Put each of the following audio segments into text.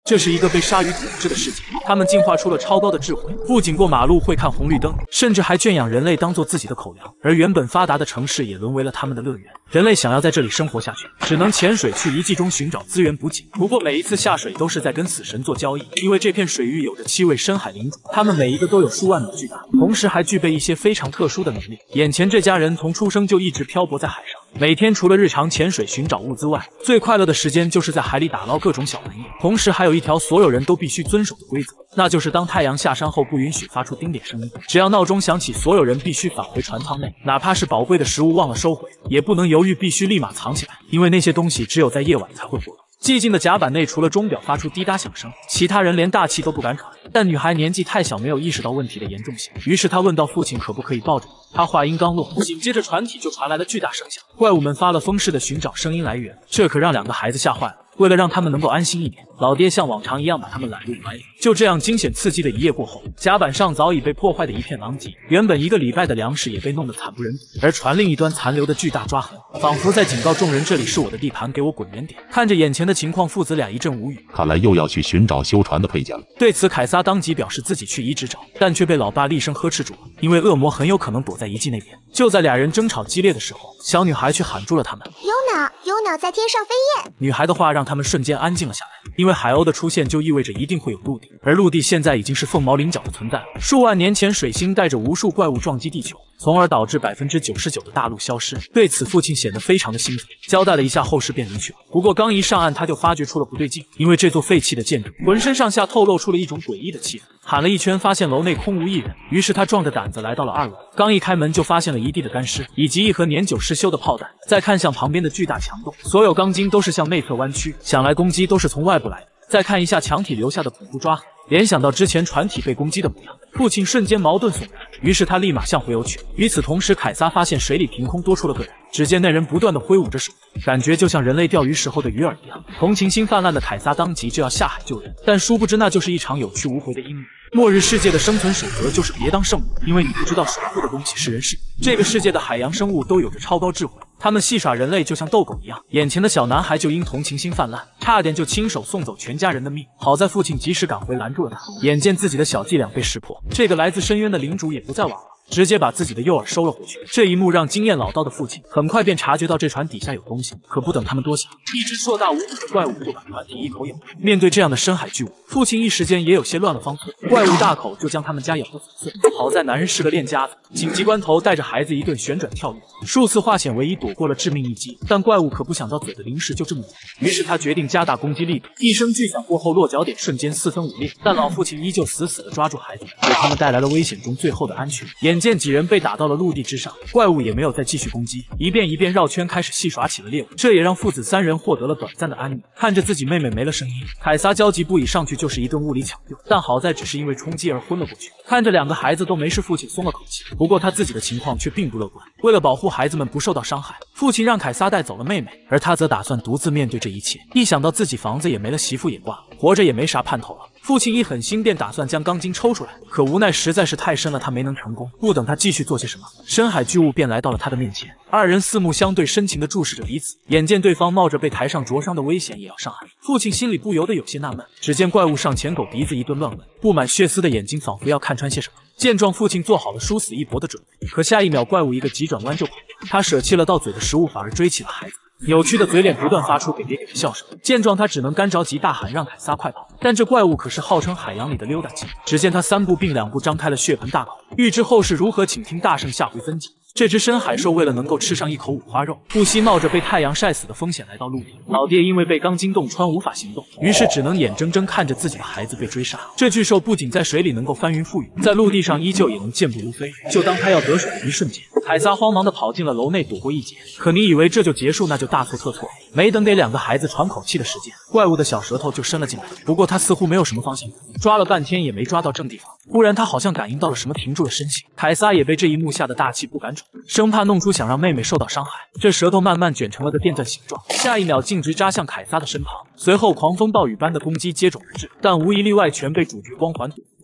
这是一个被鲨鱼统治的世界，他们进化出了超高的智慧，不仅过马路会看红绿灯，甚至还圈养人类当做自己的口粮。而原本发达的城市也沦为了他们的乐园。人类想要在这里生活下去，只能潜水去遗迹中寻找资源补给。不过每一次下水都是在跟死神做交易，因为这片水域有着7位深海领主，他们每一个都有数万米巨大，同时还具备一些非常特殊的能力。眼前这家人从出生就一直漂泊在海上。每天除了日常潜水寻找物资外，最快乐的时间就是在海里打捞各种小玩意。同时还有一条所有人都必须遵守的规则，那就是当太阳下山后不允许发出丁点声音。只要闹钟响起，所有人必须返回船舱内，哪怕是宝贵的食物忘了收回，也不能犹豫，必须立马藏起来，因为那些东西只有在夜晚才会活动。寂静的甲板内，除了钟表发出滴答响声，其他人连大气都不敢喘。但女孩年纪太小，没有意识到问题的严重性，于是她问道：“父亲可不可以抱着我？”她话音刚落，紧接着船体就传来了巨大声响，怪物们发了疯似的寻找声音来源，这可让两个孩子吓坏了。为了让他们能够安心一点，老爹像往常一样把他们揽入怀里。就这样惊险刺激的一夜过后，甲板上早已被破坏的一片狼藉，原本1个礼拜的粮食也被弄得惨不忍睹，而船另一端残留的巨大抓痕，仿佛在警告众人：这里是我的地盘，给我滚远点。看着眼前的情况，父子俩一阵无语。 看来又要去寻找修船的配件了。 对此，凯撒当即表示自己去一直找，但却被老爸厉声呵斥住了，因为恶魔很有可能躲在遗迹那边。就在俩人争吵激烈的时候，小女孩却喊住了他们：“ 有鸟在天上飞耶！” 女孩的话让他们瞬间安静了下来，因为海鸥的出现就意味着一定会有陆地，而陆地现在已经是凤毛麟角的存在了。数万年前，水星带着无数怪物撞击地球，从而导致99%的大陆消失。对此，父亲显得非常的兴奋，交代了一下后事便离去了。不过刚一上岸，他就发觉出了不对劲，因为这座废弃的建筑浑身上下透露出了一种诡异的气氛。喊了一圈，发现楼内空无一人，于是他壮着胆子来到了2楼。刚一开门，就发现了一地的干尸，以及一盒年久失修的炮弹。再看向旁边的巨大墙洞，所有钢筋都是向内侧弯曲，想来攻击都是从外部来的。再看一下墙体留下的恐怖抓痕，联想到之前船体被攻击的模样，父亲瞬间矛盾悚然，于是他立马向回游去。与此同时，凯撒发现水里凭空多出了个人，只见那人不断的挥舞着手，感觉就像人类钓鱼时候的鱼饵一样。同情心泛滥的凯撒当即就要下海救人，但殊不知那就是一场有去无回的阴谋。末日世界的生存守则就是别当圣母，因为你不知道守护的东西是人是鬼。这个世界的海洋生物都有着超高智慧，他们戏耍人类就像逗狗一样。眼前的小男孩就因同情心泛滥，差点就亲手送走全家人的命。好在父亲及时赶回拦住了他。眼见自己的小伎俩被识破，这个来自深渊的领主也不再枉了，直接把自己的诱饵收了回去。这一幕让经验老道的父亲很快便察觉到这船底下有东西，可不等他们多想，一只硕大无比的怪物就把船体一口咬了。面对这样的深海巨物，父亲一时间也有些乱了方寸。怪物大口就将他们家咬得粉碎。好在男人是个练家子，紧急关头带着孩子一顿旋转跳跃，数次化险为夷，躲过了致命一击。但怪物可不想到嘴的零食就这么软，于是他决定加大攻击力度。一声巨响过后，落脚点瞬间4分5裂，但老父亲依旧死死地抓住孩子们，给他们带来了危险中最后的安全。眼见几人被打到了陆地之上，怪物也没有再继续攻击，一遍一遍绕圈，开始戏耍起了猎物。这也让父子3人获得了短暂的安宁。看着自己妹妹没了声音，凯撒焦急不已，上去就是一顿物理抢救，但好在只是因为冲击而昏了过去。看着2个孩子都没事，父亲松了口气。不过他自己的情况却并不乐观。为了保护孩子们不受到伤害，父亲让凯撒带走了妹妹，而他则打算独自面对这一切。一想到自己房子也没了，媳妇也挂了，活着也没啥盼头了，父亲一狠心便打算将钢筋抽出来，可无奈实在是太深了，他没能成功。不等他继续做些什么，深海巨物便来到了他的面前。2人四目相对，深情地注视着彼此。眼见对方冒着被抬上灼伤的危险也要上岸，父亲心里不由得有些纳闷。只见怪物上前狗鼻子一顿乱闻，布满血丝的眼睛仿佛要看穿些什么。见状，父亲做好了殊死一搏的准备，可下一秒怪物一个急转弯就跑了。他舍弃了到嘴的食物，反而追起了孩子。扭曲的嘴脸不断发出给给的笑声，见状他只能干着急大喊让凯撒快跑。但这怪物可是号称海洋里的溜达鸡，只见他3步并2步张开了血盆大口。欲知后事如何，请听大圣下回分解。这只深海兽为了能够吃上一口五花肉，不惜冒着被太阳晒死的风险来到陆地。老爹因为被钢筋洞穿无法行动，于是只能眼睁睁看着自己的孩子被追杀。这巨兽不仅在水里能够翻云覆雨，在陆地上依旧也能健步如飞。就当他要得手的一瞬间，凯撒慌忙地跑进了楼内躲过一劫。可你以为这就结束，那就大错特错。没等给2个孩子喘口气的时间，怪物的小舌头就伸了进来。不过他似乎没有什么方向感，抓了半天也没抓到正地方。忽然他好像感应到了什么，停住了身形。凯撒也被这一幕吓得大气不敢喘，生怕弄出想让妹妹受到伤害。这舌头慢慢卷成了个电钻形状，下一秒径直扎向凯撒的身旁。随后狂风暴雨般的攻击接踵而至，但无一例外全被主角光环堵。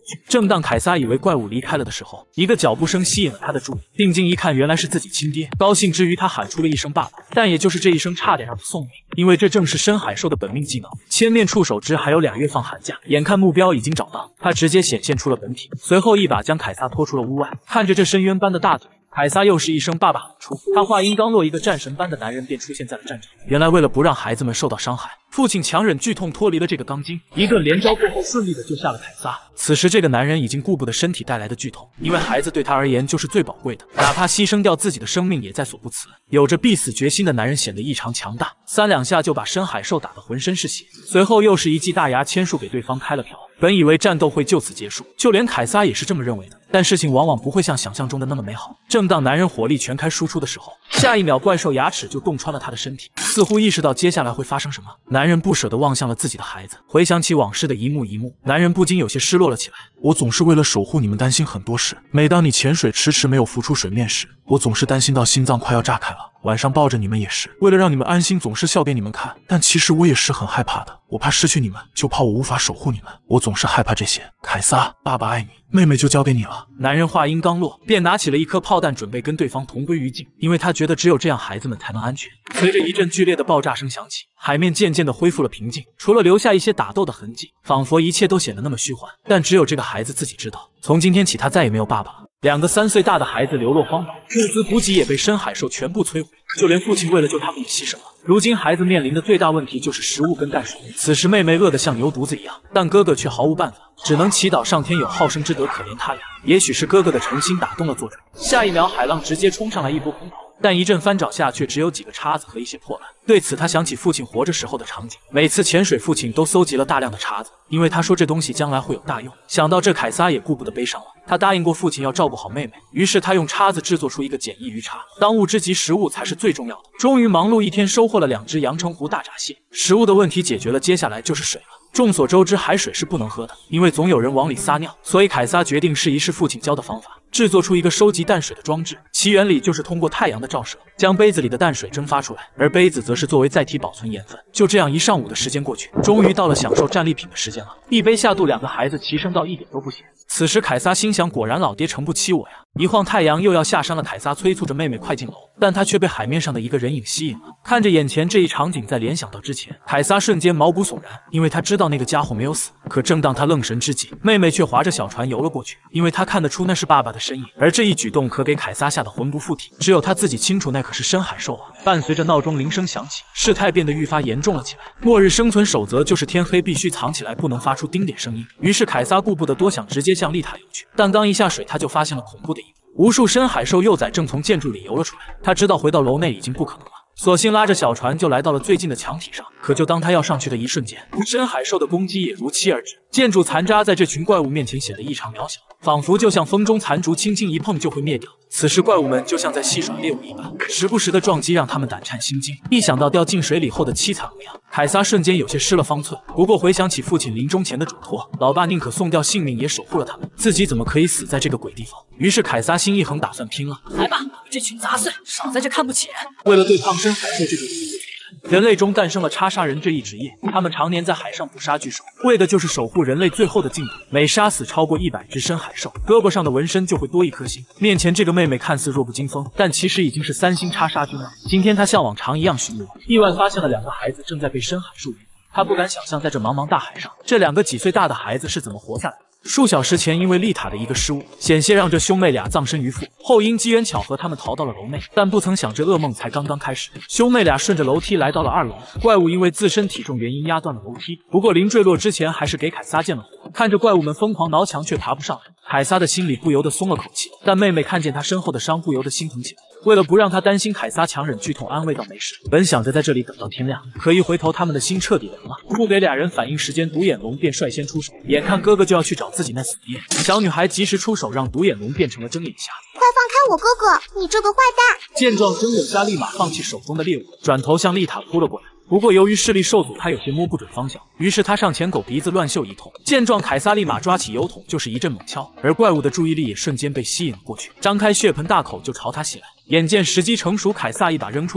具。正当凯撒以为怪物离开了的时候，一个脚步声吸引了他的注意，定睛一看，原来是自己亲爹。高兴之余，他喊出了一声爸爸，但也就是这一声差点让他送命，因为这正是深海兽的本命技能。千面触手之还有2月放寒假，眼看目标已经找到，他直接显现出了本体，随后一把将凯撒拖出了屋外。看着这深渊般的大嘴，凯撒又是一声爸爸喊出，他话音刚落，一个战神般的男人便出现在了战场。原来为了不让孩子们受到伤害，父亲强忍剧痛脱离了这个钢筋，一顿连招过后顺利的救下了凯撒。此时这个男人已经顾不得身体带来的剧痛，因为孩子对他而言就是最宝贵的，哪怕牺牲掉自己的生命也在所不辞。有着必死决心的男人显得异常强大，3两下就把深海兽打得浑身是血，随后又是一记大牙签术给对方开了瓢。本以为战斗会就此结束，就连凯撒也是这么认为的，但事情往往不会像想象中的那么美好。正当男人火力全开输出的时候，下一秒怪兽牙齿就洞穿了他的身体，似乎意识到接下来会发生什么。男人不舍得望向了自己的孩子，回想起往事的一幕一幕，男人不禁有些失落了起来。 我总是为了守护你们担心很多事，每当你潜水迟迟没有浮出水面时，我总是担心到心脏快要炸开了。晚上抱着你们也是，为了让你们安心，总是笑给你们看，但其实我也是很害怕的。我怕失去你们，就怕我无法守护你们，我总是害怕这些。凯撒，爸爸爱你，妹妹就交给你了。 男人话音刚落，便拿起了一颗炮弹，准备跟对方同归于尽，因为他觉得只有这样孩子们才能安全。随着一阵剧烈的爆炸声响起，海面渐渐的恢复了平静，除了留下一些打斗的痕迹，仿佛一切都显得那么虚幻。但只有这个孩子自己知道，从今天起他再也没有爸爸了。2个3岁大的孩子流落荒岛，物资补给也被深海兽全部摧毁，就连父亲为了救他们也牺牲了。如今孩子面临的最大问题就是食物跟淡水。此时妹妹饿得像牛犊子一样，但哥哥却毫无办法，只能祈祷上天有好生之德可怜他俩。也许是哥哥的诚心打动了作者，下一秒海浪直接冲上来一波空投，但一阵翻找下却只有几个叉子和一些破烂。对此他想起父亲活着时候的场景，每次潜水父亲都搜集了大量的叉子，因为他说这东西将来会有大用。想到这，凯撒也顾不得悲伤了，他答应过父亲要照顾好妹妹，于是他用叉子制作出一个简易鱼叉。当务之急，食物才是最重要的。终于忙碌一天，收获了2只阳澄湖大闸蟹，食物的问题解决了，接下来就是水了。众所周知，海水是不能喝的，因为总有人往里撒尿，所以凯撒决定试一试父亲教的方法，制作出一个收集淡水的装置。其原理就是通过太阳的照射，将杯子里的淡水蒸发出来，而杯子则是作为载体保存盐分。就这样1上午的时间过去，终于到了享受战利品的时间了。一杯下肚，2个孩子齐声道一点都不咸。此时凯撒心想，果然老爹诚不欺我呀。一晃太阳又要下山了，凯撒催促着妹妹快进楼，但他却被海面上的一个人影吸引了。看着眼前这一场景，在联想到之前，凯撒瞬间毛骨悚然，因为他知道那个家伙没有死。可正当他愣神之际，妹妹却划着小船游了过去，因为他看得出那是爸爸的身影，而这一举动可给凯撒吓得魂不附体，只有他自己清楚那可是深海兽啊。伴随着闹钟铃声响起，事态变得愈发严重了起来。末日生存守则就是天黑必须藏起来，不能发出丁点声音。于是凯撒顾不得多想，直接向丽塔游去，但刚一下水，他就发现了恐怖的一幕。无数深海兽幼崽正从建筑里游了出来，他知道回到楼内已经不可能了，索性拉着小船就来到了最近的墙体上。可就当他要上去的一瞬间，深海兽的攻击也如期而至。建筑残渣在这群怪物面前显得异常渺小，仿佛就像风中残烛，轻轻一碰就会灭掉。此时怪物们就像在戏耍猎物一般，时不时的撞击让他们胆颤心惊。一想到掉进水里后的凄惨模样，凯撒瞬间有些失了方寸。不过回想起父亲临终前的嘱托，老爸宁可送掉性命也守护了他们，自己怎么可以死在这个鬼地方？于是凯撒心一横，打算拼了。 来吧，这群杂碎，少在这看不起人。 为了对抗深海兽这种人类中诞生了叉杀人这一职业，他们常年在海上捕杀巨兽，为的就是守护人类最后的净土。每杀死超过100只深海兽，胳膊上的纹身就会多1颗星。面前这个妹妹看似弱不禁风，但其实已经是3星叉杀军了。今天她像往常一样巡逻，意外发现了2个孩子正在被深海兽鱼。她不敢想象，在这茫茫大海上，这2个几岁大的孩子是怎么活下来的。数小时前，因为丽塔的一个失误，险些让这兄妹俩葬身鱼腹。后因机缘巧合，他们逃到了楼内，但不曾想这噩梦才刚刚开始。兄妹俩顺着楼梯来到了2楼，怪物因为自身体重原因压断了楼梯，不过临坠落之前还是给凯撒见了火。看着怪物们疯狂挠墙却爬不上来，凯撒的心里不由得松了口气。但妹妹看见他身后的伤，不由得心疼起来。为了不让他担心，凯撒强忍剧痛安慰道没事。本想着在这里等到天亮，可一回头，他们的心彻底凉了。不给俩人反应时间，独眼龙便率先出手。眼看哥哥就要去找自己那死爹，小女孩及时出手，让独眼龙变成了睁眼虾。 快放开我哥哥，你这个坏蛋！ 见状，睁眼虾立马放弃手中的猎物，转头向丽塔扑了过来。不过由于视力受阻，他有些摸不准方向，于是他上前狗鼻子乱嗅一通。见状，凯撒立马抓起油桶就是一阵猛敲，而怪物的注意力也瞬间被吸引了过去，张开血盆大口就朝他袭来。眼见时机成熟，凯撒一把扔出油桶，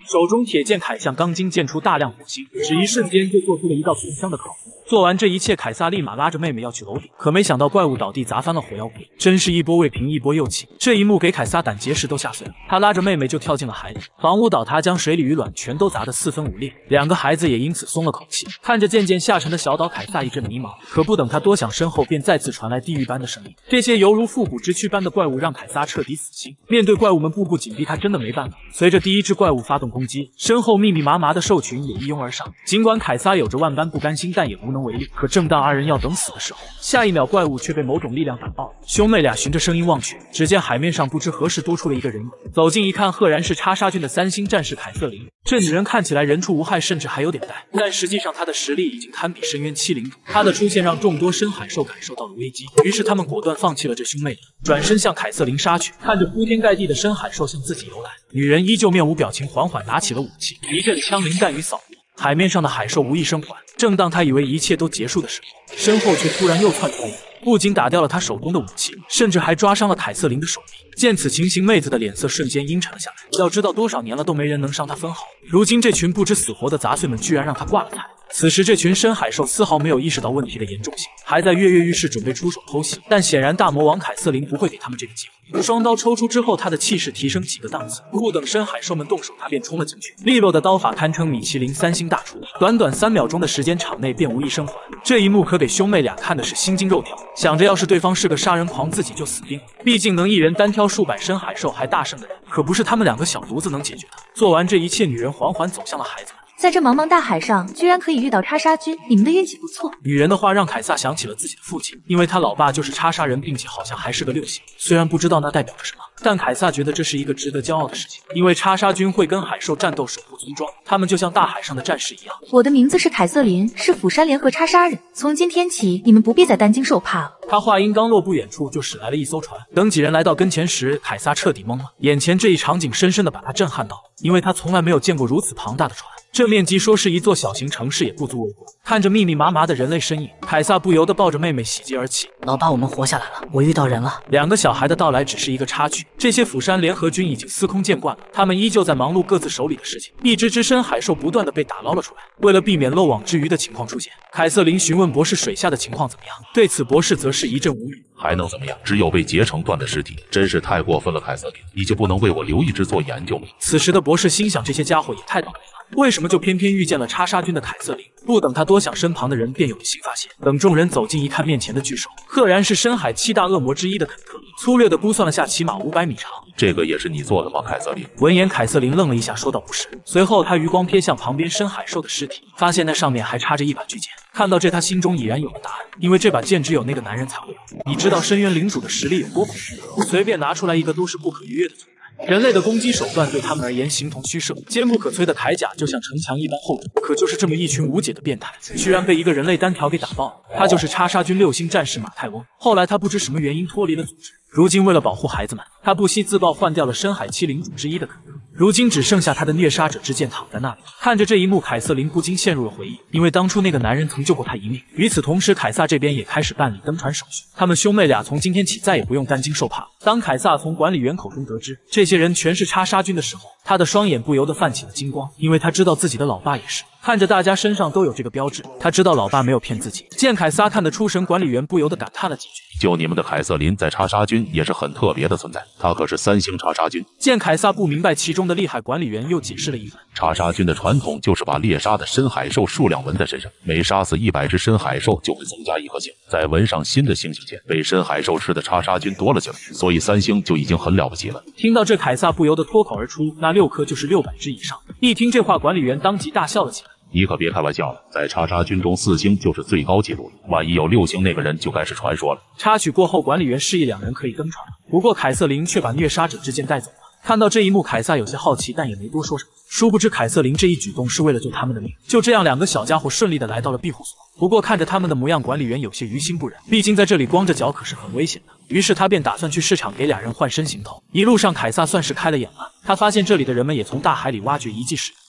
手中铁剑砍向钢筋，溅出大量火星，只一瞬间就做出了一道焚香的烤锅。做完这一切，凯撒立马拉着妹妹要去楼顶，可没想到怪物倒地砸翻了火药柜，真是一波未平一波又起。这一幕给凯撒胆结石都吓碎了，他拉着妹妹就跳进了海里，房屋倒塌将水里鱼卵全都砸得四分五裂，两个孩子也因此松了口气。看着渐渐下沉的小岛，凯撒一阵迷茫，可不等他多想，身后便再次传来地狱般的声音。这些犹如复古之躯般的怪物让凯撒彻底死心，面对怪物们步步紧逼，他真的没办法。随着第一只怪物发动攻击，身后密密麻麻的兽群也一拥而上。尽管凯撒有着万般不甘心，但也无能为力。可正当二人要等死的时候，下一秒怪物却被某种力量打爆。兄妹俩循着声音望去，只见海面上不知何时多出了一个人影。走近一看，赫然是叉杀军的3星战士凯瑟琳。这女人看起来人畜无害，甚至还有点呆，但实际上她的实力已经堪比深渊7领主。她的出现让众多深海兽感受到了危机，于是他们果断放弃了这兄妹俩，转身向凯瑟琳杀去。看着铺天盖地的深海兽向自己游来，女人依旧面无表情，缓缓拿起了武器，一阵枪林弹雨扫过。海面上的海兽无一生还。正当他以为一切都结束的时候，身后却突然又窜出来一人，不仅打掉了他手中的武器，甚至还抓伤了凯瑟琳的手臂。见此情形，妹子的脸色瞬间阴沉了下来。要知道多少年了都没人能伤她分毫，如今这群不知死活的杂碎们居然让她挂了彩。此时这群深海兽丝毫没有意识到问题的严重性，还在跃跃欲试准备出手偷袭，但显然大魔王凯瑟琳不会给他们这个机会。双刀抽出之后，他的气势提升几个档次，不等深海兽们动手，他便冲了进去，利落的刀法堪称米其林3星大厨。短短3秒钟的时间，场内便无一生还。这一幕可给兄妹俩看的是心惊肉跳，想着要是对方是个杀人狂，自己就死定了。毕竟能一人单挑数百深海兽还大胜的人，可不是他们2个小犊子能解决的。做完这一切，女人缓缓走向了孩子们。 在这茫茫大海上，居然可以遇到叉杀军，你们的运气不错。 女人的话让凯撒想起了自己的父亲，因为他老爸就是叉杀人，并且好像还是个6星。虽然不知道那代表着什么，但凯撒觉得这是一个值得骄傲的事情，因为叉杀军会跟海兽战斗，守护村庄，他们就像大海上的战士一样。 我的名字是凯瑟琳，是釜山联合叉杀人。从今天起，你们不必再担惊受怕了。 他话音刚落，不远处就驶来了一艘船。等几人来到跟前时，凯撒彻底懵了，眼前这一场景深深的把他震撼到，因为他从来没有见过如此庞大的船。这面积说是一座小型城市也不足为过。看着密密麻麻的人类身影，凯撒不由得抱着妹妹喜极而泣。 老爸，我们活下来了，我遇到人了。 2个小孩的到来只是一个插曲，这些釜山联合军已经司空见惯了，他们依旧在忙碌各自手里的事情。一只深海兽不断的被打捞了出来，为了避免漏网之鱼的情况出现，凯瑟琳询问博士水下的情况怎么样。对此博士则是一阵无语， 还能怎么样？只有被截成段的尸体，真是太过分了，凯瑟琳，你就不能为我留一只做研究吗？ 此时的博士心想，这些家伙也太倒霉了，为什么就偏偏遇见了叉杀军的凯瑟琳？不等他多想，身旁的人便有了新发现。等众人走近一看，面前的巨兽赫然是深海7大恶魔之一的肯特，粗略的估算了下，起码500米长。 这个也是你做的吗，凯瑟琳？ 闻言，凯瑟琳愣了一下，说道不是。随后他余光瞥向旁边深海兽的尸体，发现那上面还插着一把巨剑。看到这，他心中已然有了答案，因为这把剑只有那个男人才会有。你知道深渊领主的实力有多恐怖？随便拿出来一个都是不可逾越的存在。人类的攻击手段对他们而言形同虚设，坚不可摧的铠甲就像城墙一般厚重。可就是这么一群无解的变态，居然被一个人类单挑给打爆了。他就是叉杀军6星战士马泰翁。后来他不知什么原因脱离了组织，如今为了保护孩子们，他不惜自爆换掉了深海7领主之一的肯特。如今只剩下他的虐杀者之剑躺在那里。看着这一幕，凯瑟琳不禁陷入了回忆，因为当初那个男人曾救过他一命。与此同时，凯撒这边也开始办理登船手续，他们兄妹俩从今天起再也不用担惊受怕。当凯撒从管理员口中得知这些人全是叉杀军的时候，他的双眼不由得泛起了金光，因为他知道自己的老爸也是。看着大家身上都有这个标志，他知道老爸没有骗自己。见凯撒看得出神，管理员不由得感叹了几句。 就你们的凯瑟琳在叉杀军也是很特别的存在，他可是3星叉杀军。 见凯撒不明白其中的厉害，管理员又解释了一番。 叉杀军的传统就是把猎杀的深海兽数量纹在身上，每杀死100只深海兽就会增加1颗星，在纹上新的星星前，被深海兽吃的叉杀军多了去了，所以3星就已经很了不起了。 听到这，凯撒不由得脱口而出，那6颗就是600只以上。一听这话，管理员当即大笑了起来。 你可别开玩笑了，在叉杀军中4星就是最高纪录了，万一有6星，那个人就该是传说了。 插曲过后，管理员示意2人可以登船了，不过凯瑟琳却把虐杀者之剑带走了。看到这一幕，凯撒有些好奇，但也没多说什么。殊不知凯瑟琳这一举动是为了救他们的命。就这样，2个小家伙顺利的来到了庇护所。不过看着他们的模样，管理员有些于心不忍，毕竟在这里光着脚可是很危险的。于是他便打算去市场给2人换身行头。一路上，凯撒算是开了眼了，他发现这里的人们也从大海里挖掘遗迹使用，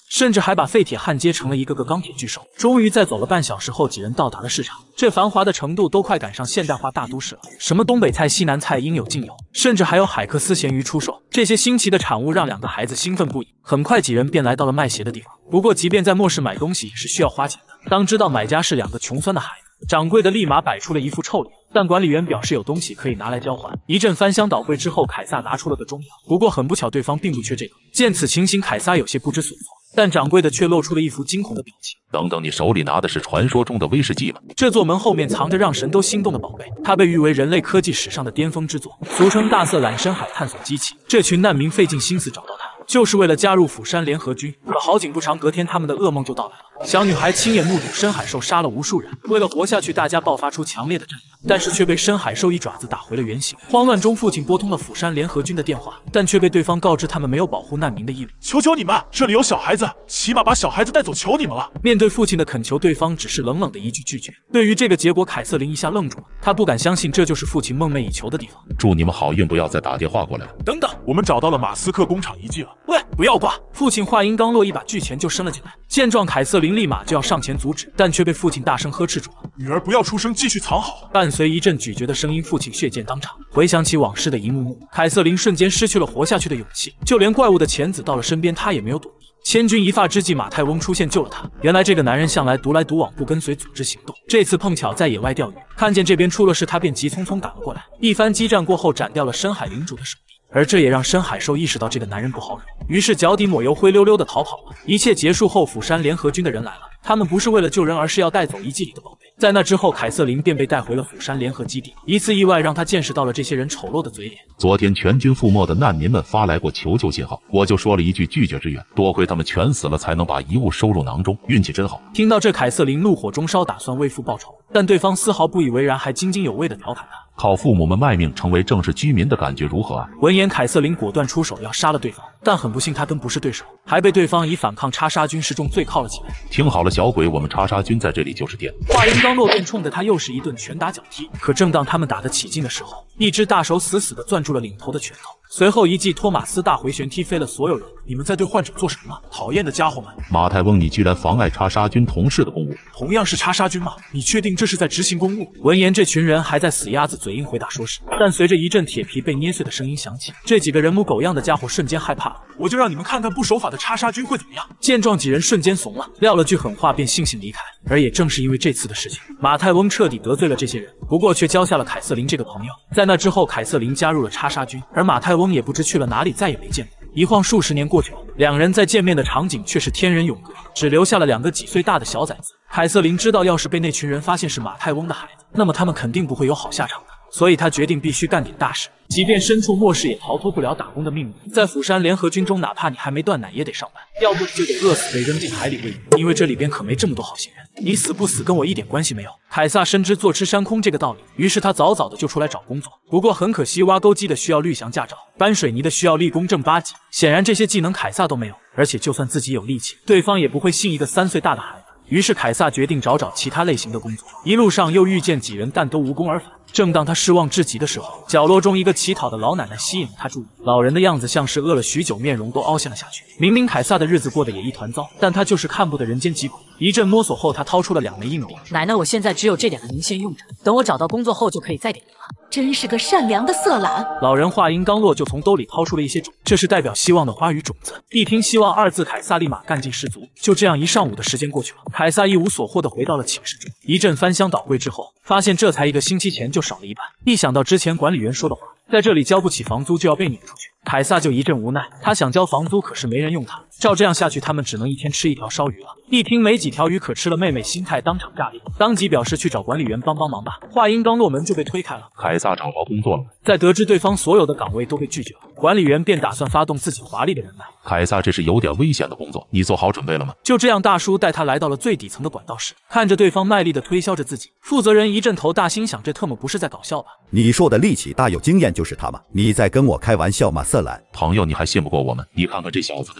甚至还把废铁焊接成了一个个钢铁巨兽。终于在走了半小时后，几人到达了市场。这繁华的程度都快赶上现代化大都市了，什么东北菜、西南菜应有尽有，甚至还有海克斯咸鱼出售。这些新奇的产物让两个孩子兴奋不已。很快，几人便来到了卖鞋的地方。不过，即便在末世买东西也是需要花钱的。当知道买家是两个穷酸的孩子，掌柜的立马摆出了一副臭脸。但管理员表示有东西可以拿来交换。一阵翻箱倒柜之后，凯撒拿出了个中药。不过很不巧，对方并不缺这个。见此情形，凯撒有些不知所措，但掌柜的却露出了一副惊恐的表情。 等等，你手里拿的是传说中的威士忌吗？ 这座门后面藏着让神都心动的宝贝，它被誉为人类科技史上的巅峰之作，俗称大色懒深海探索机器。这群难民费尽心思找到它，就是为了加入釜山联合军。可好景不长，隔天他们的噩梦就到来了。小女孩亲眼目睹深海兽杀了无数人，为了活下去，大家爆发出强烈的战斗，但是却被深海兽一爪子打回了原形。慌乱中，父亲拨通了釜山联合军的电话，但却被对方告知他们没有保护难民的义务。 求求你们，这里有小孩子，起码把小孩子带走，求你们了。 面对父亲的恳求，对方只是冷冷的一句拒绝。对于这个结果，凯瑟琳一下愣住了，他不敢相信这就是父亲梦寐以求的地方。 祝你们好运，不要再打电话过来了。 等等， 我们找到了马斯克工厂遗迹了。 喂，不要挂！父亲话音刚落，一把巨拳就伸了进来。见状，凯瑟琳立马就要上前阻止，但却被父亲大声呵斥住了：“ 女儿不要出声，继续藏好。” 伴随一阵咀嚼的声音，父亲血溅当场。回想起往事的一幕幕，凯瑟琳瞬间失去了活下去的勇气。就连怪物的钳子到了身边，她也没有躲避。千钧一发之际，马太翁出现救了他。原来这个男人向来独来独往，不跟随组织行动。这次碰巧在野外钓鱼，看见这边出了事，他便急匆匆赶了过来。一番激战过后，斩掉了深海领主的手臂。而这也让深海兽意识到这个男人不好惹，于是脚底抹油，灰溜溜的逃跑了。一切结束后，釜山联合军的人来了，他们不是为了救人，而是要带走遗迹里的宝贝。在那之后，凯瑟琳便被带回了釜山联合基地。一次意外让他见识到了这些人丑陋的嘴脸。 昨天全军覆没的难民们发来过求救信号，我就说了一句拒绝支援，多亏他们全死了，才能把遗物收入囊中，运气真好。 听到这，凯瑟琳怒火中烧，打算为父报仇，但对方丝毫不以为然，还津津有味地调侃他。 靠父母们卖命成为正式居民的感觉如何啊？ 闻言，凯瑟琳果断出手要杀了对方，但很不幸，他跟不是对手，还被对方以反抗叉杀军示众罪铐了起来。 听好了，小鬼，我们叉杀军在这里就是爹。 话音刚落，便冲着他又是一顿拳打脚踢。可正当他们打得起劲的时候，一只大手死死地攥住了领头的拳头，随后一记托马斯大回旋踢飞了所有人。 你们在对患者做什么？讨厌的家伙们！ 马太翁，你居然妨碍叉杀军同事的公务！ 同样是叉杀军吗？你确定这是在执行公务？ 闻言，这群人还在死鸭子嘴硬回答说是，但随着一阵铁皮被捏碎的声音响起，这几个人模狗样的家伙瞬间害怕了。 我就让你们看看不守法的叉杀军会怎么样！ 见状，几人瞬间怂了，撂了句狠话便悻悻离开。而也正是因为这次的事情，马太翁彻底得罪了这些人，不过却交下了凯瑟琳这个朋友。在那之后，凯瑟琳加入了叉杀军，而马太翁也不知去了哪里，再也没见过。一晃数十年过去了，两人再见面的场景却是天人永隔，只留下了两个几岁大的小崽子。凯瑟琳知道，要是被那群人发现是马太翁的孩子，那么他们肯定不会有好下场的，所以他决定必须干点大事，即便身处末世也逃脱不了打工的命运。在釜山联合军中，哪怕你还没断奶也得上班，要不就得饿死被扔进海里喂鱼，因为这里边可没这么多好心人，你死不死跟我一点关系没有。凯撒深知坐吃山空这个道理，于是他早早的就出来找工作。不过很可惜，挖沟机的需要绿翔驾照，搬水泥的需要立功正8级，显然这些技能凯撒都没有，而且就算自己有力气，对方也不会信一个3岁大的孩子。于是凯撒决定找其他类型的工作，一路上又遇见几人，但都无功而返。正当他失望至极的时候，角落中一个乞讨的老奶奶吸引了他注意。老人的样子像是饿了许久，面容都凹陷了下去。明明凯撒的日子过得也一团糟，但他就是看不得人间疾苦。一阵摸索后，他掏出了2枚硬币。 奶奶，我现在只有这点了，您先用着，等我找到工作后就可以再点您了。 真是个善良的色懒。 老人话音刚落，就从兜里掏出了一些种，这是代表希望的花语种子。一听希望2字，凯撒立马干劲十足。就这样，一上午的时间过去了，凯撒一无所获的回到了寝室中。一阵翻箱倒柜之后，发现这才1个星期前就少了一半。一想到之前管理员说的话，在这里交不起房租就要被撵出去，凯撒就一阵无奈。他想交房租，可是没人用他。照这样下去，他们只能一天吃1条烧鱼了。一听没几条鱼可吃了，妹妹心态当场炸裂，当即表示去找管理员帮忙吧。话音刚落，门就被推开了。 凯撒找着工作了。 在得知对方所有的岗位都被拒绝了，管理员便打算发动自己华丽的人脉。 凯撒，这是有点危险的工作，你做好准备了吗？ 就这样，大叔带他来到了最底层的管道室，看着对方卖力的推销着自己，负责人一阵头大，心想这特么不是在搞笑吧？ 你说的力气大有经验就是他吗？你在跟我开玩笑吗？色懒朋友，你还信不过我们？你看看这小子的身材，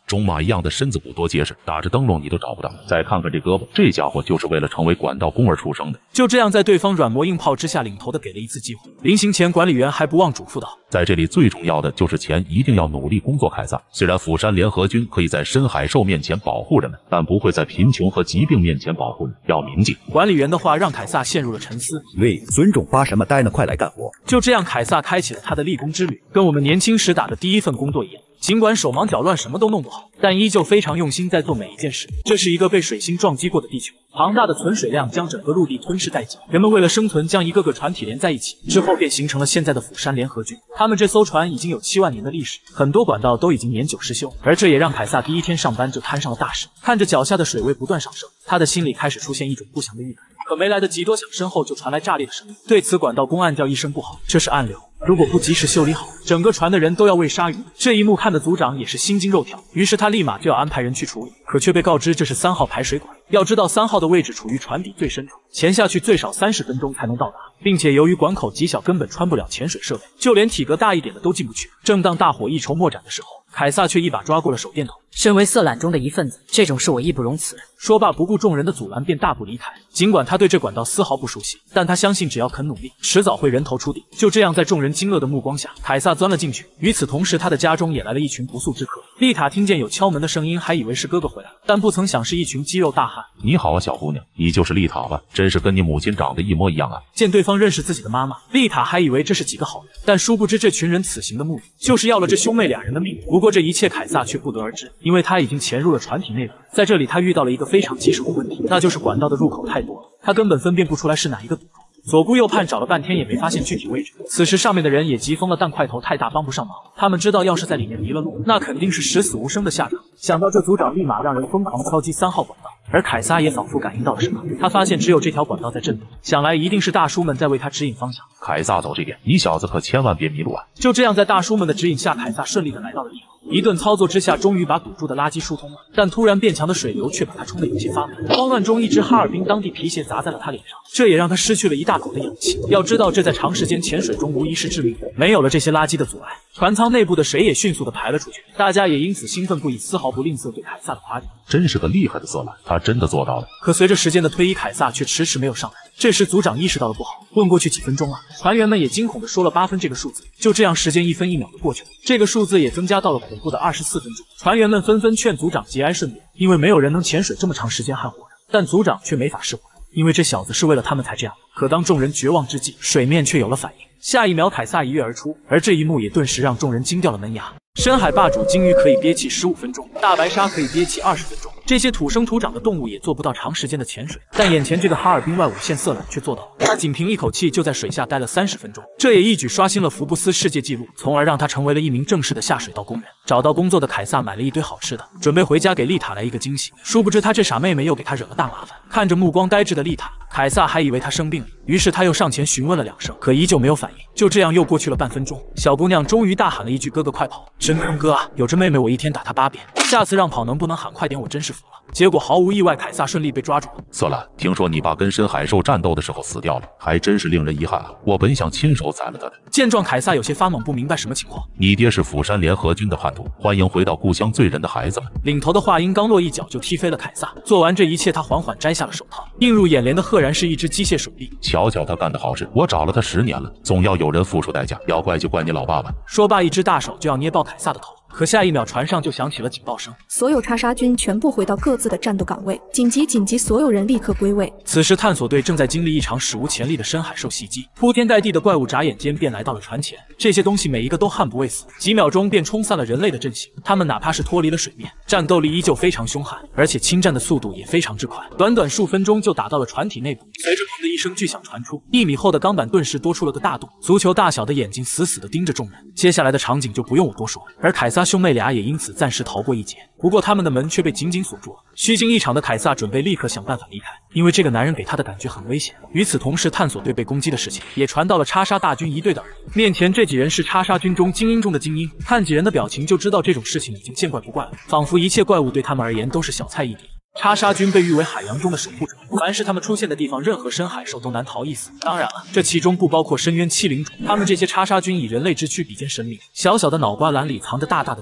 种马一样的身子骨多结实，打着灯笼你都找不到。再看看这胳膊，这家伙就是为了成为管道工而出生的。 就这样，在对方软磨硬泡之下，领头的给了一次机会。临行前，管理员还不忘嘱咐道：“ 在这里最重要的就是钱，一定要努力工作。”凯撒，虽然釜山联合军可以在深海兽面前保护人们，但不会在贫穷和疾病面前保护人，要铭记。 管理员的话让凯撒陷入了沉思。 喂，孙总发什么呆呢？快来干活！ 就这样，凯撒开启了他的立功之旅，跟我们年轻时打的第一份工作一样。尽管手忙脚乱，什么都弄不好，但依旧非常用心在做每一件事。这是一个被水星撞击过的地球，庞大的存水量将整个陆地吞噬殆尽。人们为了生存，将一个个船体连在一起，之后便形成了现在的釜山联合军。他们这艘船已经有7万年的历史，很多管道都已经年久失修，而这也让凯撒第一天上班就摊上了大事。看着脚下的水位不断上升，他的心里开始出现一种不祥的预感。可没来得及多想，身后就传来炸裂的声音。对此，管道公暗叫一声不好，这是暗流。如果不及时修理好，整个船的人都要喂鲨鱼。这一幕看的组长也是心惊肉跳，于是他立马就要安排人去处理，可却被告知这是3号排水管。要知道3号的位置处于船底最深处，潜下去最少30分钟才能到达，并且由于管口极小，根本穿不了潜水设备，就连体格大一点的都进不去。正当大伙一筹莫展的时候，凯撒却一把抓过了手电筒。 身为色懒中的一份子，这种事我义不容辞。 说罢，不顾众人的阻拦，便大步离开。尽管他对这管道丝毫不熟悉，但他相信只要肯努力，迟早会人头出地。就这样，在众人惊愕的目光下，凯撒钻了进去。与此同时，他的家中也来了一群不速之客。丽塔听见有敲门的声音，还以为是哥哥回来了，但不曾想是一群肌肉大汉。 你好啊，小姑娘，你就是丽塔吧？真是跟你母亲长得一模一样啊！ 见对方认识自己的妈妈，丽塔还以为这是几个好人，但殊不知这群人此行的目的就是要了这兄妹俩人的命。不过这一切凯撒却不得而知，因为他已经潜入了船体内部。在这里，他遇到了一个非常棘手的问题，那就是管道的入口太多了，他根本分辨不出来是哪一个堵住。左顾右盼找了半天也没发现具体位置。此时上面的人也急疯了，但块头太大帮不上忙。他们知道要是在里面迷了路，那肯定是十死无生的下场。想到这，组长立马让人疯狂敲击3号管道，而凯撒也仿佛感应到了什么，他发现只有这条管道在震动，想来一定是大叔们在为他指引方向。 凯撒，走这边，你小子可千万别迷路啊！ 就这样，在大叔们的指引下，凯撒顺利的来到了地方。一顿操作之下，终于把堵住的垃圾疏通了，但突然变强的水流却把他冲得有些发懵。慌乱中，一只哈尔滨当地皮鞋砸在了他脸上，这也让他失去了一大口的氧气。要知道，这在长时间潜水中无疑是致命的。没有了这些垃圾的阻碍，船舱内部的水也迅速的排了出去，大家也因此兴奋不已，丝毫不吝啬对凯撒的夸奖。 真是个厉害的色懒，他真的做到了。 可随着时间的推移，凯撒却迟迟没有上来。这时组长意识到了不好，问过去几分钟了，船员们也惊恐的说了8分这个数字。就这样，时间1分1秒的过去了，这个数字也增加到了恐怖的24分钟。船员们纷纷劝组长节哀顺变，因为没有人能潜水这么长时间还活着。但组长却没法释怀，因为这小子是为了他们才这样。可当众人绝望之际，水面却有了反应。下一秒，凯撒一跃而出，而这一幕也顿时让众人惊掉了门牙。深海霸主鲸鱼可以憋气15分钟，大白鲨可以憋气20分钟。这些土生土长的动物也做不到长时间的潜水，但眼前这个哈尔滨外5线色懒却做到了。他仅凭一口气就在水下待了30分钟，这也一举刷新了福布斯世界纪录，从而让他成为了一名正式的下水道工人。找到工作的凯撒买了一堆好吃的，准备回家给丽塔来一个惊喜。殊不知他这傻妹妹又给他惹了大麻烦。看着目光呆滞的丽塔，凯撒还以为她生病了，于是他又上前询问了2声，可依旧没有反应。就这样又过去了半分钟，小姑娘终于大喊了一句：“哥哥快跑！真坑哥啊！有这妹妹我一天打她8遍，下次让跑能不能喊快点？我真是服了。”结果毫无意外，凯撒顺利被抓住了。 色懒，听说你爸跟深海兽战斗的时候死掉了，还真是令人遗憾啊！我本想亲手宰了他的。 见状，凯撒有些发懵，不明白什么情况。 你爹是釜山联合军的叛徒，欢迎回到故乡罪人的孩子们。 领头的话音刚落，一脚就踢飞了凯撒。做完这一切，他缓缓摘下了手套，映入眼帘的赫然是一只机械手臂。 瞧瞧他干的好事，我找了他10年了，总要有人付出代价，要怪就怪你老爸爸。 说罢，一只大手就要捏爆凯撒的头。可下一秒，船上就响起了警报声， 所有叉杀军全部回到各自的战斗岗位，紧急紧急，所有人立刻归位。 此时探索队正在经历一场史无前例的深海兽袭击，铺天盖地的怪物眨眼间便来到了船前，这些东西每一个都悍不畏死，几秒钟便冲散了人类的阵型。他们哪怕是脱离了水面，战斗力依旧非常凶悍，而且侵占的速度也非常之快，短短数分钟就打到了船体内部。随着砰的一声巨响传出，1米厚的钢板顿时多出了个大洞，足球大小的眼睛死死地盯着众人。接下来的场景就不用我多说，而凯撒兄妹俩也因此暂时逃过一劫。不过他们的门却被紧紧锁住了。虚惊一场的凯撒准备立刻想办法离开，因为这个男人给他的感觉很危险。与此同时，探索队被攻击的事情也传到了叉杀大军一队的耳里。面前这几人是叉杀军中精英中的精英，看几人的表情就知道这种事情已经见怪不怪了，仿佛一切怪物对他们而言都是小菜一碟。叉杀军被誉为海洋中的守护者，凡是他们出现的地方，任何深海兽都难逃一死。当然了，这其中不包括深渊欺凌种。他们这些叉杀军以人类之躯比肩神明，小小的脑瓜篮里藏着大大的智慧。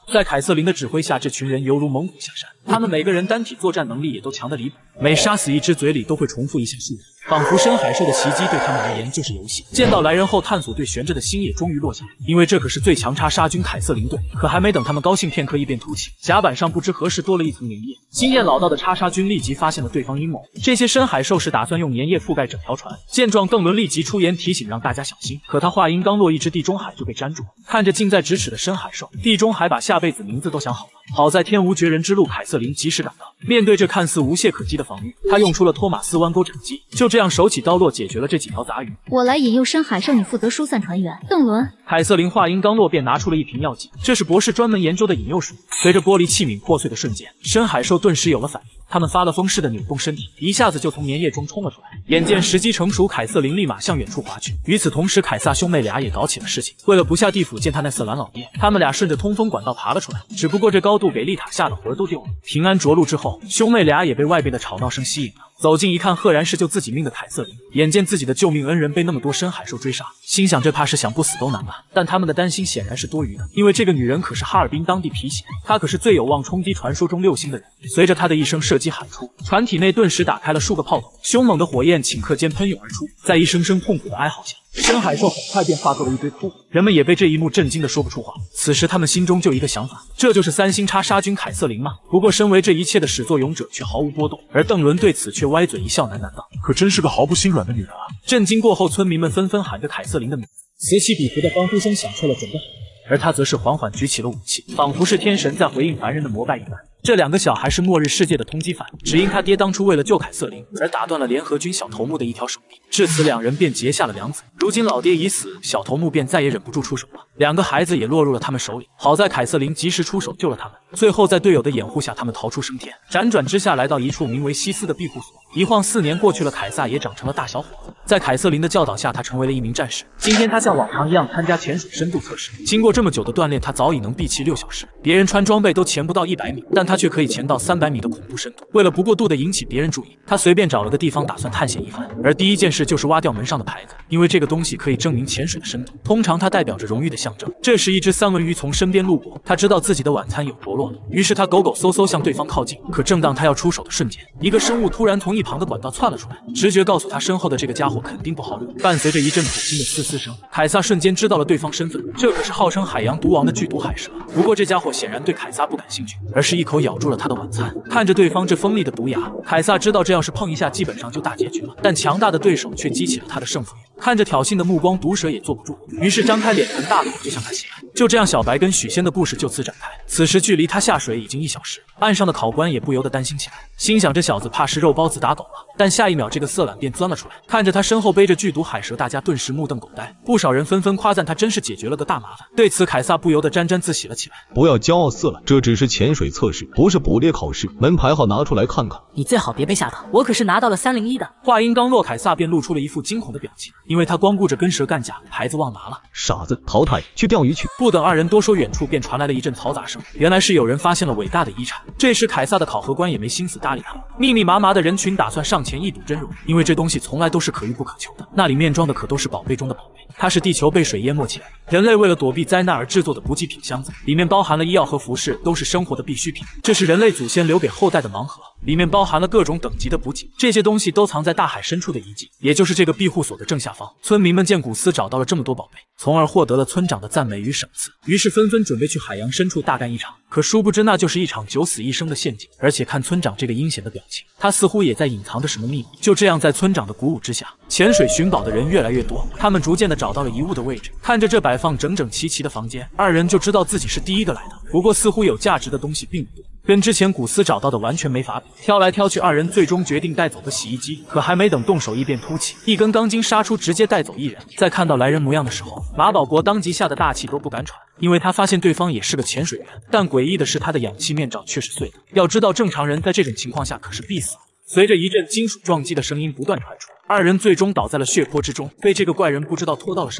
在凯瑟琳的指挥下，这群人犹如猛虎下山，他们每个人单体作战能力也都强得离谱，每杀死一只嘴里都会重复一下数字，仿佛深海兽的袭击对他们而言就是游戏。见到来人后，探索队悬着的心也终于落下，因为这可是最强叉杀军凯瑟琳队。可还没等他们高兴片刻，一边凸起，甲板上不知何时多了一层粘液。经验老道的叉杀军立即发现了对方阴谋，这些深海兽是打算用粘液覆盖整条船。见状，邓伦立即出言提醒让大家小心，可他话音刚落，一只地中海就被粘住了。看着近在咫尺的深海兽，地中海把下辈子名字都想好了。好在天无绝人之路，凯瑟琳及时赶到。面对这看似无懈可击的防御，他用出了托马斯弯钩斩击，就这样手起刀落解决了这几条杂鱼。 我来引诱深海兽，你负责疏散船员。邓伦， 凯瑟琳话音刚落，便拿出了一瓶药剂，这是博士专门研究的引诱术。随着玻璃器皿破碎的瞬间，深海兽顿时有了反应，他们发了疯似的扭动身体，一下子就从粘液中冲了出来。眼见时机成熟，凯瑟琳立马向远处划去。与此同时，凯撒兄妹俩也搞起了事情。为了不下地府见他那色懒老爹，他们俩顺着通风管道爬了出来。只不过这高度给丽塔吓得魂儿都丢了。平安着陆之后，兄妹俩也被外边的吵闹声吸引了。走近一看，赫然是救自己命的凯瑟琳。眼见自己的救命恩人被那么多深海兽追杀，心想这怕是想不死都难吧。但他们的担心显然是多余的，因为这个女人可是哈尔滨当地皮鞋，她可是最有望冲击传说中6星的人。随着她的一声射击喊出，船体内顿时打开了数个炮筒，凶猛的火焰顷刻间喷涌而出。在一声声痛苦的哀嚎下，深海兽很快便化作了一堆枯骨。人们也被这一幕震惊的说不出话。此时他们心中就一个想法，这就是3星叉杀军凯瑟琳吗？不过身为这一切的始作俑者却毫无波动，而邓伦对此却歪嘴一笑，喃喃道： 可真是个毫不心软的女人啊！ 震惊过后，村民们纷纷喊着凯瑟琳的名字，此起彼伏的欢呼声响彻了整个海域，而他则是缓缓举起了武器，仿佛是天神在回应凡人的膜拜一般。这2个小孩是末日世界的通缉犯，只因他爹当初为了救凯瑟琳而打断了联合军小头目的一条手臂，至此2人便结下了梁子。如今老爹已死，小头目便再也忍不住出手了，2个孩子也落入了他们手里。好在凯瑟琳及时出手救了他们，最后在队友的掩护下，他们逃出升天，辗转之下来到一处名为西斯的庇护所。一晃4年过去了，凯撒也长成了大小伙子。在凯瑟琳的教导下，他成为了一名战士。今天他像往常一样参加潜水深度测试，经过这么久的锻炼，他早已能闭气6小时。别人穿装备都潜不到100米，但他却可以潜到300米的恐怖深度。为了不过度的引起别人注意，他随便找了个地方打算探险一番。而第一件事就是挖掉门上的牌子，因为这个东西可以证明潜水的深度，通常它代表着荣誉的象征。这时一只三文鱼从身边路过，他知道自己的晚餐有着落了，于是他狗狗嗖嗖向对方靠近。可正当他要出手的瞬间，一个生物突然从一旁的管道窜了出来，直觉告诉他身后的这个家伙肯定不好惹。伴随着一阵土腥的嘶嘶声，凯撒瞬间知道了对方身份，这可是号称海洋毒王的剧毒海蛇。不过这家伙显然对凯撒不感兴趣，而是一口咬住了他的晚餐。看着对方这锋利的毒牙，凯撒知道这要是碰一下基本上就大结局了，但强大的对手却激起了他的胜负欲。看着挑衅的目光，毒蛇也坐不住，于是张开脸盆大口就向他袭来。就这样，小白跟许仙的故事就此展开。此时距离他下水已经1小时，岸上的考官也不由得担心起来，心想这小子怕是肉包子打狗了。但下一秒，这个色懒便钻了出来，看着他身后背着剧毒海蛇，大家顿时目瞪口呆。不少人纷纷夸赞他真是解决了个大麻烦。对此，凯撒不由得沾沾自喜了起来。 不要骄傲色懒，这只是潜水测试，不是捕猎考试。门牌号拿出来看看。 你最好别被吓到，我可是拿到了301的。 话音刚落，凯撒便露出了一副惊恐的表情，因为他光顾着跟蛇干架，牌子忘拿了。 傻子，淘汰，去钓鱼去！ 不等2人多说，远处便传来了一阵嘈杂声。原来是有人发现了伟大的遗产。这时凯撒的考核官也没心思搭理他们，密密麻麻的人群打算上前一睹真容，因为这东西从来都是可遇不可求的。那里面装的可都是宝贝中的宝贝，它是地球被水淹没起来，人类为了躲避灾难而制作的补给品箱子，里面包含了医药和服饰，都是生活的必需品。这是人类祖先留给后代的盲盒，里面包含了各种等级的补给，这些东西都藏在大海深处的遗迹，也就是这个庇护所的正下方。村民们见古斯找到了这么多宝贝，从而获得了村长的赞美与赏赐，于是纷纷准备去海洋深处大干一场。可殊不知，那就是一场九死一生的陷阱。而且看村长这个阴险的表情，他似乎也在隐藏着什么秘密。就这样，在村长的鼓舞之下，潜水寻宝的人越来越多，他们逐渐的找到了遗物的位置。看着这摆放整整齐齐的房间，2人就知道自己是第一个来的。不过似乎有价值的东西并不多，跟之前古斯找到的完全没法比。挑来挑去，2人最终决定带走个洗衣机。可还没等动手，一便突起，一根钢筋杀出，直接带走1人。在看到来人模样的时候，马保国当即吓得大气都不敢喘，因为他发现对方也是个潜水员。但诡异的是，他的氧气面罩却是碎的。要知道，正常人在这种情况下可是必死的。随着一阵金属撞击的声音不断传出，2人最终倒在了血泊之中，被这个怪人不知道拖到了什么地方。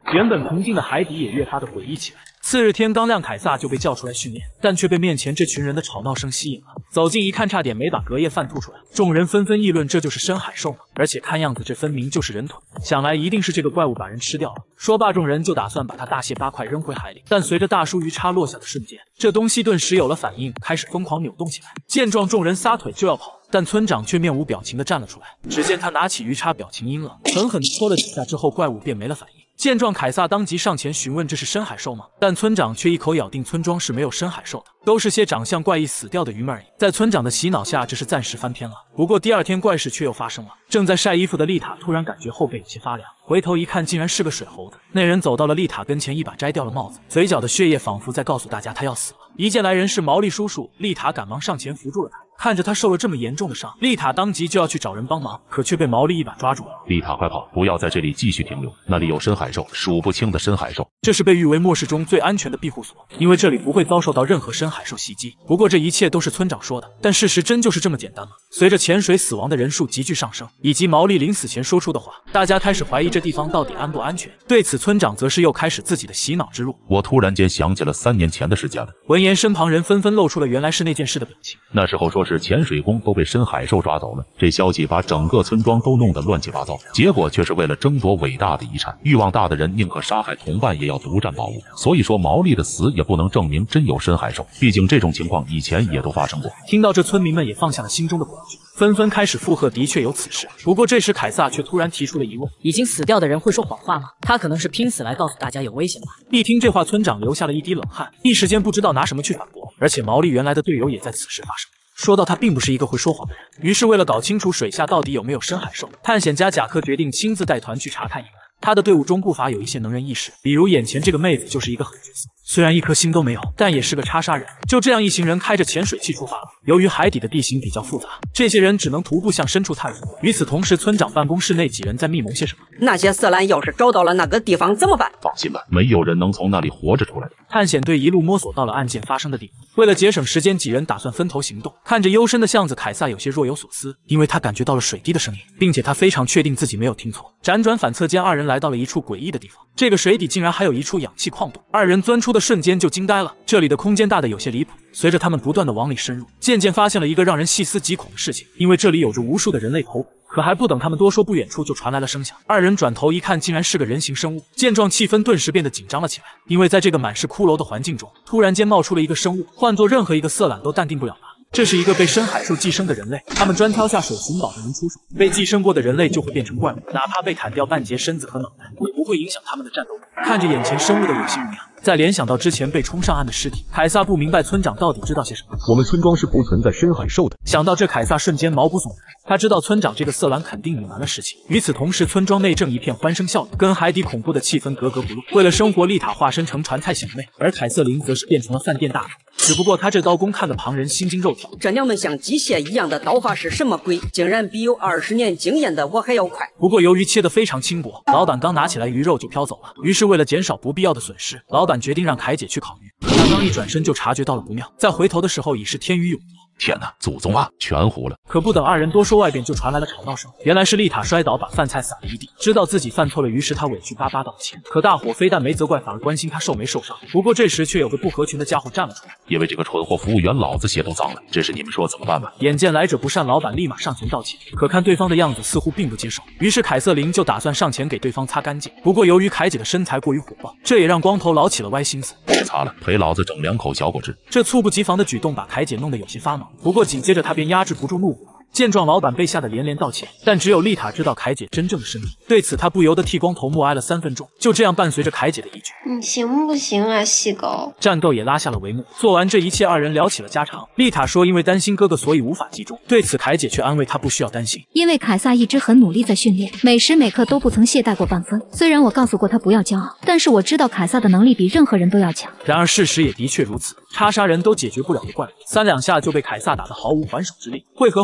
原本平静的海底也越发的诡异起来。次日天刚亮，凯撒就被叫出来训练，但却被面前这群人的吵闹声吸引了。走近一看，差点没把隔夜饭吐出来。众人纷纷议论，这就是深海兽吗？而且看样子这分明就是人腿，想来一定是这个怪物把人吃掉了。说罢，众人就打算把它大卸八块扔回海里。但随着大叔鱼叉落下的瞬间，这东西顿时有了反应，开始疯狂扭动起来。见状，众人撒腿就要跑。但村长却面无表情地站了出来，只见他拿起鱼叉，表情阴冷，狠狠地戳了几下之后，怪物便没了反应。见状，凯撒当即上前询问这是深海兽吗？但村长却一口咬定村庄是没有深海兽的，都是些长相怪异死掉的鱼们而已。在村长的洗脑下，这是暂时翻篇了。不过第二天怪事却又发生了，正在晒衣服的丽塔突然感觉后背有些发凉，回头一看，竟然是个水猴子。那人走到了丽塔跟前，一把摘掉了帽子，嘴角的血液仿佛在告诉大家他要死了。一见来人是毛利叔叔，丽塔赶忙上前扶住了他。看着他受了这么严重的伤，丽塔当即就要去找人帮忙，可却被毛利一把抓住了。 丽塔，快跑，不要在这里继续停留，那里有深海兽，数不清的深海兽。 这是被誉为末世中最安全的庇护所，因为这里不会遭受到任何深海兽袭击。不过这一切都是村长说的，但事实真就是这么简单吗？随着潜水死亡的人数急剧上升，以及毛利临死前说出的话，大家开始怀疑这地方到底安不安全。对此，村长则是又开始自己的洗脑之路。 我突然间想起了3年前的事件了。 闻言，身旁人纷纷露出了原来是那件事的表情。 那时候说是潜水工都被深海兽抓走了，这消息把整个村庄都弄得乱七八糟，结果却是为了争夺伟大的遗产，欲望大的人宁可杀害同伴也要独占宝物。所以说毛利的死也不能证明真有深海兽，毕竟这种情况以前也都发生过。 听到这，村民们也放下了心中的恐惧，纷纷开始附和，的确有此事。不过这时凯撒却突然提出了疑问： 已经死掉的人会说谎话吗？他可能是拼死来告诉大家有危险吧。 一听这话，村长流下了一滴冷汗，一时间不知道拿什么去反驳。而且毛利原来的队友也在此时发生。说到他并不是一个会说谎的人，于是为了搞清楚水下到底有没有深海兽，探险家贾克决定亲自带团去查看一番。他的队伍中不乏有一些能人异士，比如眼前这个妹子就是一个狠角色，虽然一颗心都没有，但也是个叉杀人。就这样，一行人开着潜水器出发了。由于海底的地形比较复杂，这些人只能徒步向深处探索。与此同时，村长办公室内几人在密谋些什么。 那些色兰要是找到了那个地方怎么办？ 放心吧，没有人能从那里活着出来的。 探险队一路摸索到了案件发生的地方。为了节省时间，几人打算分头行动。看着幽深的巷子，凯撒有些若有所思，因为他感觉到了水滴的声音，并且他非常确定自己没有听错。辗转反侧间，二人来到了一处诡异的地方，这个水底竟然还有一处氧气矿洞。二人钻出的瞬间就惊呆了，这里的空间大得有些离谱。随着他们不断的往里深入，渐渐发现了一个让人细思极恐的事情，因为这里有着无数的人类头骨。可还不等他们多说，不远处就传来了声响。二人转头一看，竟然是个人形生物。见状，气氛顿时变得紧张了起来，因为在这个满是骷髅的环境中，突然间冒出了一个生物，换做任何一个色懒都淡定不了它。这是一个被深海兽寄生的人类，他们专挑下水寻宝的人出手，被寄生过的人类就会变成怪物，哪怕被砍掉半截身子和脑袋，也不会影响他们的战斗力。看着眼前生物的有心无恙，再联想到之前被冲上岸的尸体，凯撒不明白村长到底知道些什么。 我们村庄是不存在深海兽的。 想到这，凯撒瞬间毛骨悚然。他知道村长这个色狼肯定隐瞒了事情。与此同时，村庄内正一片欢声笑语，跟海底恐怖的气氛格格不入。为了生活，丽塔化身成船太小妹，而凯瑟琳则是变成了饭店大厨。只不过他这刀工看得旁人心惊肉跳。 这娘们像机械一样的刀法是什么鬼？竟然比有20年经验的我还要快。 不过由于切得非常轻薄，老板刚拿起来鱼肉就飘走了。于是为了减少不必要的损失，老板决定让凯姐去烤鱼。他刚一转身就察觉到了不妙，再回头的时候已是天鱼涌。 天哪，祖宗啊，全糊了！ 可不等二人多说，外边就传来了吵闹声。原来是丽塔摔倒，把饭菜洒了一地。知道自己犯错了，于是他委屈巴巴道歉。可大伙非但没责怪，反而关心他受没受伤。不过这时却有个不合群的家伙站了出来， 因为这个蠢货服务员老子鞋都脏了，这是你们说怎么办吧？ 眼见来者不善，老板立马上前道歉。可看对方的样子似乎并不接受，于是凯瑟琳就打算上前给对方擦干净。不过由于凯姐的身材过于火爆，这也让光头佬起了歪心思。 别擦了，陪老子整2口小果汁。 这猝不及防的举动把凯姐弄得有些发毛。不过紧接着他便压制不住怒火。见状，老板被吓得连连道歉，但只有丽塔知道凯姐真正的身体。对此，他不由得替光头默哀了3分钟。就这样，伴随着凯姐的一句 “你行不行啊，细狗”， 战斗也拉下了帷幕。做完这一切，二人聊起了家常。丽塔说，因为担心哥哥，所以无法集中。对此，凯姐却安慰她不需要担心， 因为凯撒一直很努力在训练，每时每刻都不曾懈怠过半分。虽然我告诉过他不要骄傲，但是我知道凯撒的能力比任何人都要强。 然而事实也的确如此，叉杀人都解决不了的怪物，3两下就被凯撒打得毫无还手之力。汇合后的众人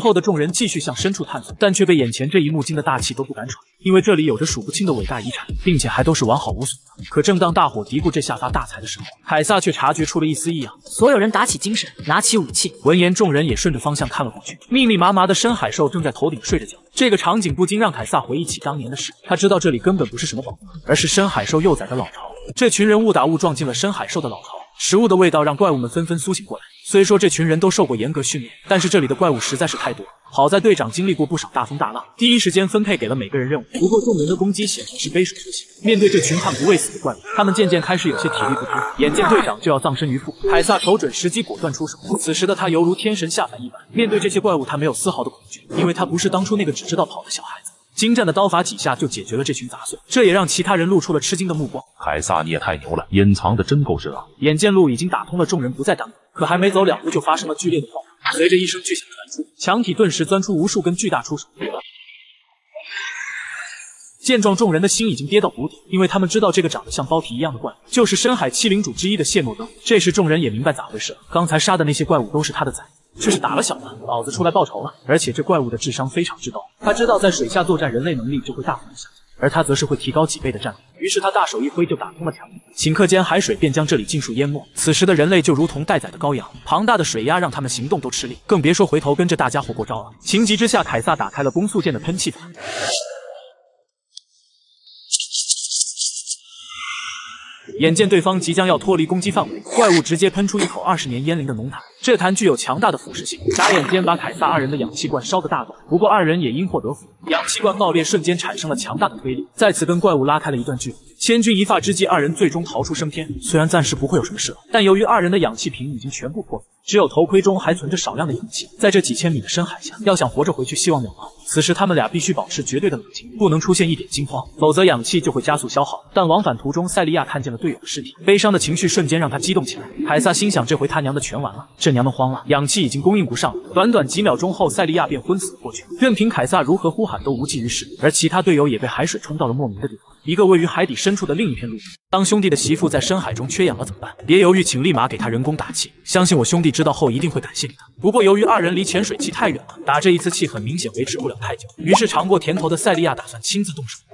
人继续向深处探索，但却被眼前这一幕惊得大气都不敢喘，因为这里有着数不清的伟大遗产，并且还都是完好无损的。可正当大伙嘀咕这下发大财的时候，凯撒却察觉出了一丝异样， 所有人打起精神，拿起武器。 闻言，众人也顺着方向看了过去，密密麻麻的深海兽正在头顶睡着觉。这个场景不禁让凯撒回忆起当年的事，他知道这里根本不是什么宝库，而是深海兽幼崽的老巢。这群人误打误撞进了深海兽的老巢，食物的味道让怪物们纷纷苏醒过来。虽说这群人都受过严格训练，但是这里的怪物实在是太多了。好在队长经历过不少大风大浪，第一时间分配给了每个人任务。不过众人的攻击显然是杯水车薪，面对这群悍不畏死的怪物，他们渐渐开始有些体力不支。眼见队长就要葬身鱼腹，凯撒瞅准时机，果断出手。此时的他犹如天神下凡一般，面对这些怪物，他没有丝毫的恐惧，因为他不是当初那个只知道跑的小孩子。精湛的刀法几下就解决了这群杂碎，这也让其他人露出了吃惊的目光。 凯撒，你也太牛了，隐藏的真够深啊！ 眼见路已经打通了，众人不再耽搁，可还没走两步就发生了剧烈的爆炸。随着一声巨响传出，墙体顿时钻出无数根巨大触手。见状，众人的心已经跌到谷底，因为他们知道这个长得像包皮一样的怪物就是深海七灵主之一的谢诺登。这时众人也明白咋回事了，刚才杀的那些怪物都是他的崽，这是打了小的，老子出来报仇了。而且这怪物的智商非常之高，他知道在水下作战人类能力就会大幅度下降，而他则是会提高几倍的战力。于是他大手一挥就打通了墙壁，顷刻间海水便将这里尽数淹没。此时的人类就如同待宰的羔羊，庞大的水压让他们行动都吃力，更别说回头跟着大家伙过招了。情急之下，凯撒打开了攻速键的喷气法。眼见对方即将要脱离攻击范围，怪物直接喷出一口20年烟龄的浓痰，这痰具有强大的腐蚀性，眨眼间把凯撒二人的氧气罐烧得大动。不过二人也因祸得福，氧气罐爆裂瞬间产生了强大的推力，再次跟怪物拉开了一段距离。千钧一发之际，二人最终逃出升天。虽然暂时不会有什么事了，但由于二人的氧气瓶已经全部破碎，只有头盔中还存着少量的氧气，在这几千米的深海下，要想活着回去，希望渺茫。此时他们俩必须保持绝对的冷静，不能出现一点惊慌，否则氧气就会加速消耗。但往返途中，塞利亚看见了队友的尸体，悲伤的情绪瞬间让他激动起来。凯撒心想，这回他娘的全完了，这娘们慌了，氧气已经供应不上了。短短几秒钟后，塞利亚便昏死了过去，任凭凯撒如何呼喊都无济于事。而其他队友也被海水冲到了莫名的地方，一个位于海底深处的另一片陆地。当兄弟的媳妇在深海中缺氧了怎么办？别犹豫，请立马给他人工打气，相信我兄弟知道后一定会感谢你的。不过由于二人离潜水器太远了，打这一次气很明显维持不了太久，于是尝过甜头的塞利亚打算亲自动手。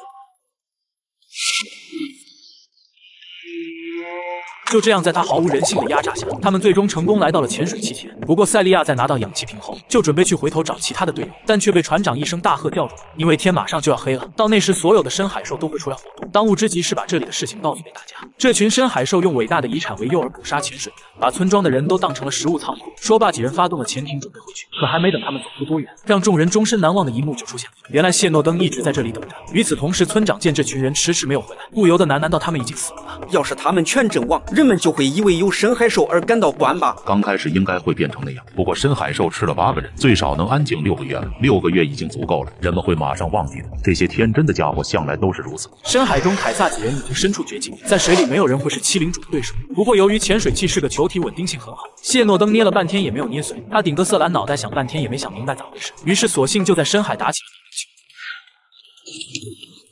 就这样，在他毫无人性的压榨下，他们最终成功来到了潜水器前。不过塞利亚在拿到氧气瓶后，就准备去回头找其他的队友，但却被船长一声大喝吊住，因为天马上就要黑了，到那时所有的深海兽都会出来活动。当务之急是把这里的事情告诉给大家。这群深海兽用伟大的遗产为诱饵捕杀潜水员，把村庄的人都当成了食物仓库。说罢，几人发动了潜艇准备回去，可还没等他们走出多远，让众人终身难忘的一幕就出现了。原来谢诺登一直在这里等着。与此同时，村长见这群人迟迟没有回来，不由得喃喃道：“他们已经死了吧？ 要是他们全阵亡，人们就会以为有深海兽而感到不安吧。 刚开始应该会变成那样，不过深海兽吃了8个人，最少能安静6个月了。6个月已经足够了，人们会马上忘记的。这些天真的家伙向来都是如此。 深海中，凯撒几人已经身处绝境，在水里没有人会是七灵主的对手。不过由于潜水器是个球体，稳定性很好，谢诺登捏了半天也没有捏碎。他顶着色蓝脑袋想半天也没想明白咋回事，于是索性就在深海打起了球。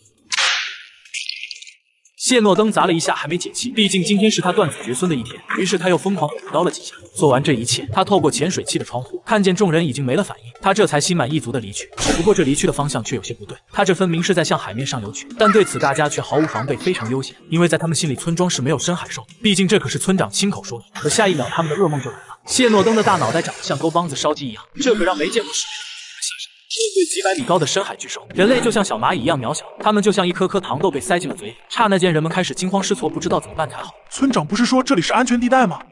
谢诺登砸了一下还没解气，毕竟今天是他断子绝孙的一天，于是他又疯狂补刀了几下。做完这一切，他透过潜水器的窗户看见众人已经没了反应，他这才心满意足的离去。只不过这离去的方向却有些不对，他这分明是在向海面上游去，但对此大家却毫无防备，非常悠闲，因为在他们心里村庄是没有深海兽的，毕竟这可是村长亲口说的。可下一秒他们的噩梦就来了，谢诺登的大脑袋长得像沟帮子烧鸡一样，这可让没见过世面的下山。面对几百米高的深海巨兽，人类就像小蚂蚁一样渺小，他们就像一颗颗糖豆被塞进了嘴里。刹那间，人们开始惊慌失措，不知道怎么办才好。 村长不是说这里是安全地带吗？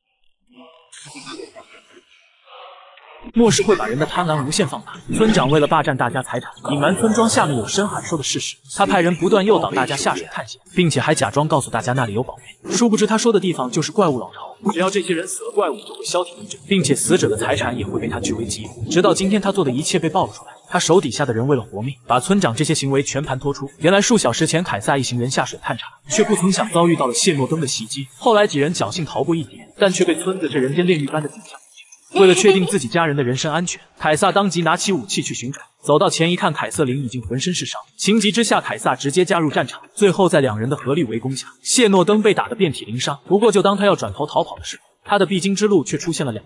末世会把人的贪婪无限放大。村长为了霸占大家财产，隐瞒村庄下面有深海兽的事实。他派人不断诱导大家下水探险，并且还假装告诉大家那里有宝贝。殊不知他说的地方就是怪物老巢。只要这些人死了，怪物就会消停一阵，并且死者的财产也会被他据为己有。直到今天，他做的一切被爆了出来。他手底下的人为了活命，把村长这些行为全盘托出。原来数小时前，凯撒一行人下水探查，却不曾想遭遇到了谢诺登的袭击。后来几人侥幸逃过一劫，但却被村子这人间炼狱般的景象。为了确定自己家人的人身安全，凯撒当即拿起武器去寻找。走到前一看，凯瑟琳已经浑身是伤。情急之下，凯撒直接加入战场。最后在2人的合力围攻下，谢诺登被打得遍体鳞伤。不过就当他要转头逃跑的时候，他的必经之路却出现了2个孩子。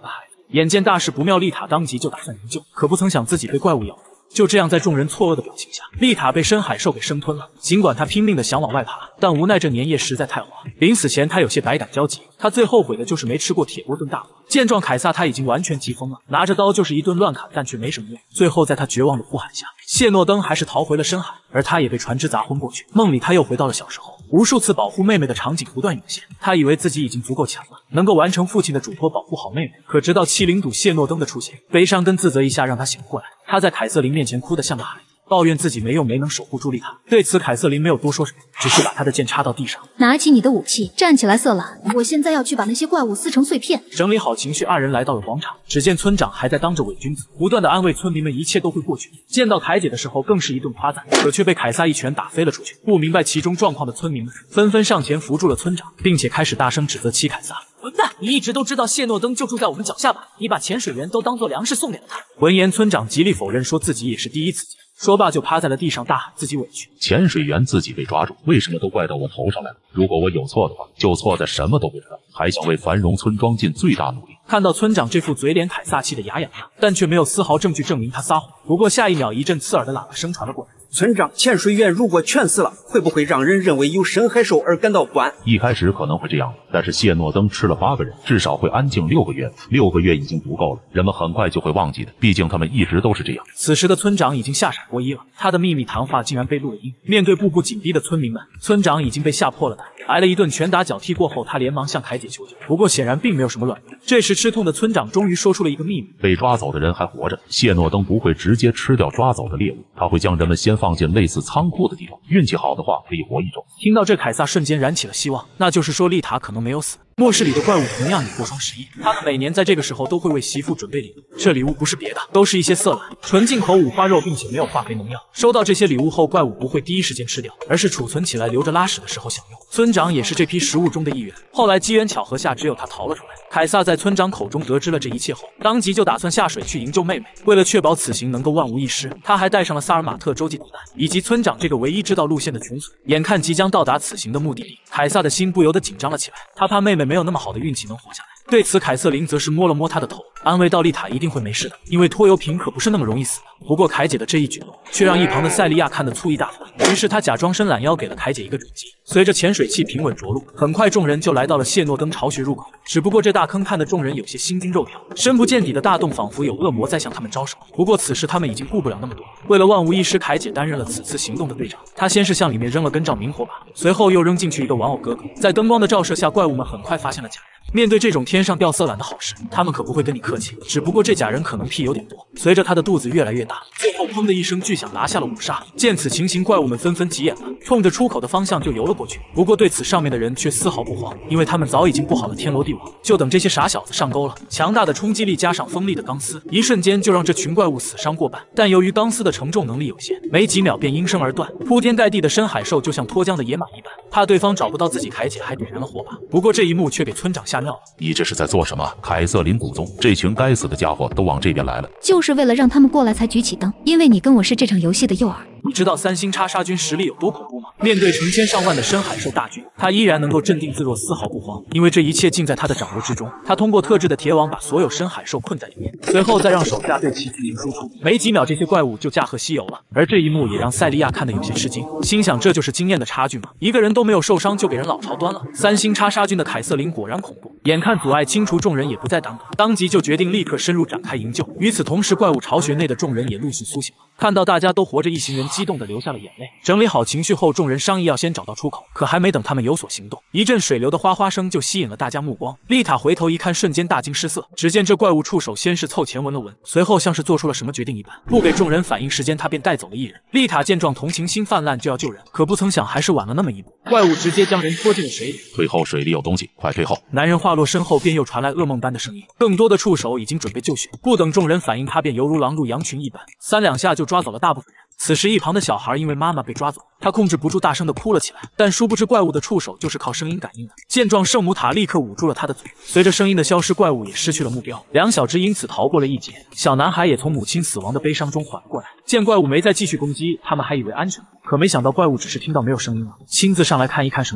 眼见大事不妙，丽塔当即就打算营救，可不曾想自己被怪物咬住。就这样，在众人错愕的表情下，丽塔被深海兽给生吞了。尽管她拼命的想往外爬，但无奈这粘液实在太滑。临死前，她有些百感交集。她最后悔的就是没吃过铁锅炖大鹅。见状，凯撒他已经完全急疯了，拿着刀就是一顿乱砍，但却没什么用。最后，在他绝望的呼喊下，谢诺登还是逃回了深海，而他也被船只砸昏过去。梦里，他又回到了小时候，无数次保护妹妹的场景不断涌现。他以为自己已经足够强了，能够完成父亲的嘱托，保护好妹妹。可直到欺凌赌谢诺登的出现，悲伤跟自责一下让他醒过来。他在凯瑟琳面前哭得像个孩子，抱怨自己没用，没能守护住丽塔。对此，凯瑟琳没有多说什么，只是把他的剑插到地上， 拿起你的武器，站起来，瑟兰，我现在要去把那些怪物撕成碎片。 整理好情绪，二人来到了广场。只见村长还在当着伪君子，不断的安慰村民们一切都会过去。见到凯姐的时候，更是一顿夸赞，可却被凯撒一拳打飞了出去。不明白其中状况的村民们纷纷上前扶住了村长，并且开始大声指责其凯撒。 混蛋！你一直都知道谢诺登就住在我们脚下吧？你把潜水员都当做粮食送给了他。 闻言，村长极力否认，说自己也是第一次见。说罢就趴在了地上，大喊自己委屈。 潜水员自己被抓住，为什么都怪到我头上来了？如果我有错的话，就错在什么都不知道，还想为繁荣村庄尽最大努力。 看到村长这副嘴脸，凯撒气得牙痒痒，但却没有丝毫证据证明他撒谎。不过下一秒，一阵刺耳的喇叭声传了过来。 村长，潜水员如果全死了，会不会让人认为有深海兽而感到不安？ 一开始可能会这样，但是谢诺登吃了8个人，至少会安静6个月。6个月已经足够了，人们很快就会忘记的，毕竟他们一直都是这样。 此时的村长已经吓傻过一了，他的秘密谈话竟然被录了音。面对步步紧逼的村民们，村长已经被吓破了胆。挨了一顿拳打脚踢过后，他连忙向凯姐求救，不过显然并没有什么卵用。这时吃痛的村长终于说出了一个秘密： 被抓走的人还活着，谢诺登不会直接吃掉抓走的猎物，他会将人们先放进类似仓库的地方，运气好的话可以活1周。 听到这，凯撒瞬间燃起了希望，那就是说丽塔可能没有死。末世里的怪物同样也过双11，他们每年在这个时候都会为媳妇准备礼物，这礼物不是别的，都是一些色卵、纯进口五花肉，并且没有化肥农药。收到这些礼物后，怪物不会第一时间吃掉，而是储存起来，留着拉屎的时候享用。村长也是这批食物中的一员，后来机缘巧合下，只有他逃了出来。凯撒在村长口中得知了这一切后，当即就打算下水去营救妹妹。为了确保此行能够万无一失，他还带上了萨尔马特洲际导弹以及村长这个唯一知道路线的穷村。眼看即将到达此行的目的地，凯撒的心不由得紧张了起来，他怕妹妹没有那么好的运气能活下来。对此，凯瑟琳则是摸了摸他的头，安慰道：“丽塔一定会没事的，因为拖油瓶可不是那么容易死的。”不过凯姐的这一举动却让一旁的塞利亚看得醋意大发，于是他假装伸懒腰给了凯姐一个准击。随着潜水器平稳着陆，很快众人就来到了谢诺登巢穴入口。只不过这大坑看得众人有些心惊肉跳，深不见底的大洞仿佛有恶魔在向他们招手。不过此时他们已经顾不了那么多，为了万无一失，凯姐担任了此次行动的队长。她先是向里面扔了根照明火把，随后又扔进去一个玩偶哥哥。在灯光的照射下，怪物们很快发现了假人。面对这种天上掉色懒的好事，他们可不会跟你客气。只不过这假人可能屁有点多，随着他的肚子越来越大，最后砰的一声巨响拿下了5杀。见此情形，怪物们纷纷急眼了，冲着出口的方向就游了过去。不过对此上面的人却丝毫不慌，因为他们早已经布好了天罗地网，就等这些傻小子上钩了。强大的冲击力加上锋利的钢丝，一瞬间就让这群怪物死伤过半。但由于钢丝的承重能力有限，没几秒便应声而断。铺天盖地的深海兽就像脱缰的野马一般，怕对方找不到自己，凯姐还点燃了火把。不过这一幕却给村长吓尿了。 你这是在做什么？凯瑟琳古宗，这群该死的家伙都往这边来了， 就是为了让他们过来才举起灯，因为你跟我是这场游戏的诱饵。 你知道3星叉杀军实力有多恐怖吗？面对成千上万的深海兽大军，他依然能够镇定自若，丝毫不慌，因为这一切尽在他的掌握之中。他通过特制的铁网把所有深海兽困在里面，随后再让手下对其进行输出。没几秒，这些怪物就驾鹤西游了。而这一幕也让塞利亚看得有些吃惊，心想这就是经验的差距吗？一个人都没有受伤就给人老巢端了。3星叉杀军的凯瑟琳果然恐怖，眼看阻碍清除，众人也不再挡，当即就决定立刻深入展开营救。与此同时，怪物巢穴内的众人也陆续苏醒了，看到大家都活着，一行人激动地流下了眼泪。整理好情绪后，众人商议要先找到出口，可还没等他们有所行动，一阵水流的哗哗声就吸引了大家目光。丽塔回头一看，瞬间大惊失色，只见这怪物触手先是凑前闻了闻，随后像是做出了什么决定一般，不给众人反应时间，他便带走了一人。丽塔见状，同情心泛滥，就要救人，可不曾想还是晚了那么一步，怪物直接将人拖进了水里。 退后，水里有东西，快退后！ 男人话落，身后便又传来噩梦般的声音，更多的触手已经准备救血。不等众人反应，他便犹如狼入羊群一般，3两下就抓走了大部分人。此时一旁的小孩因为妈妈被抓走，他控制不住大声的哭了起来，但殊不知怪物的触手就是靠声音感应的。见状，圣母塔立刻捂住了他的嘴。随着声音的消失，怪物也失去了目标，2小只因此逃过了一劫。小男孩也从母亲死亡的悲伤中缓过来。见怪物没再继续攻击，他们还以为安全了，可没想到怪物只是听到没有声音了，亲自上来看一看什么情况。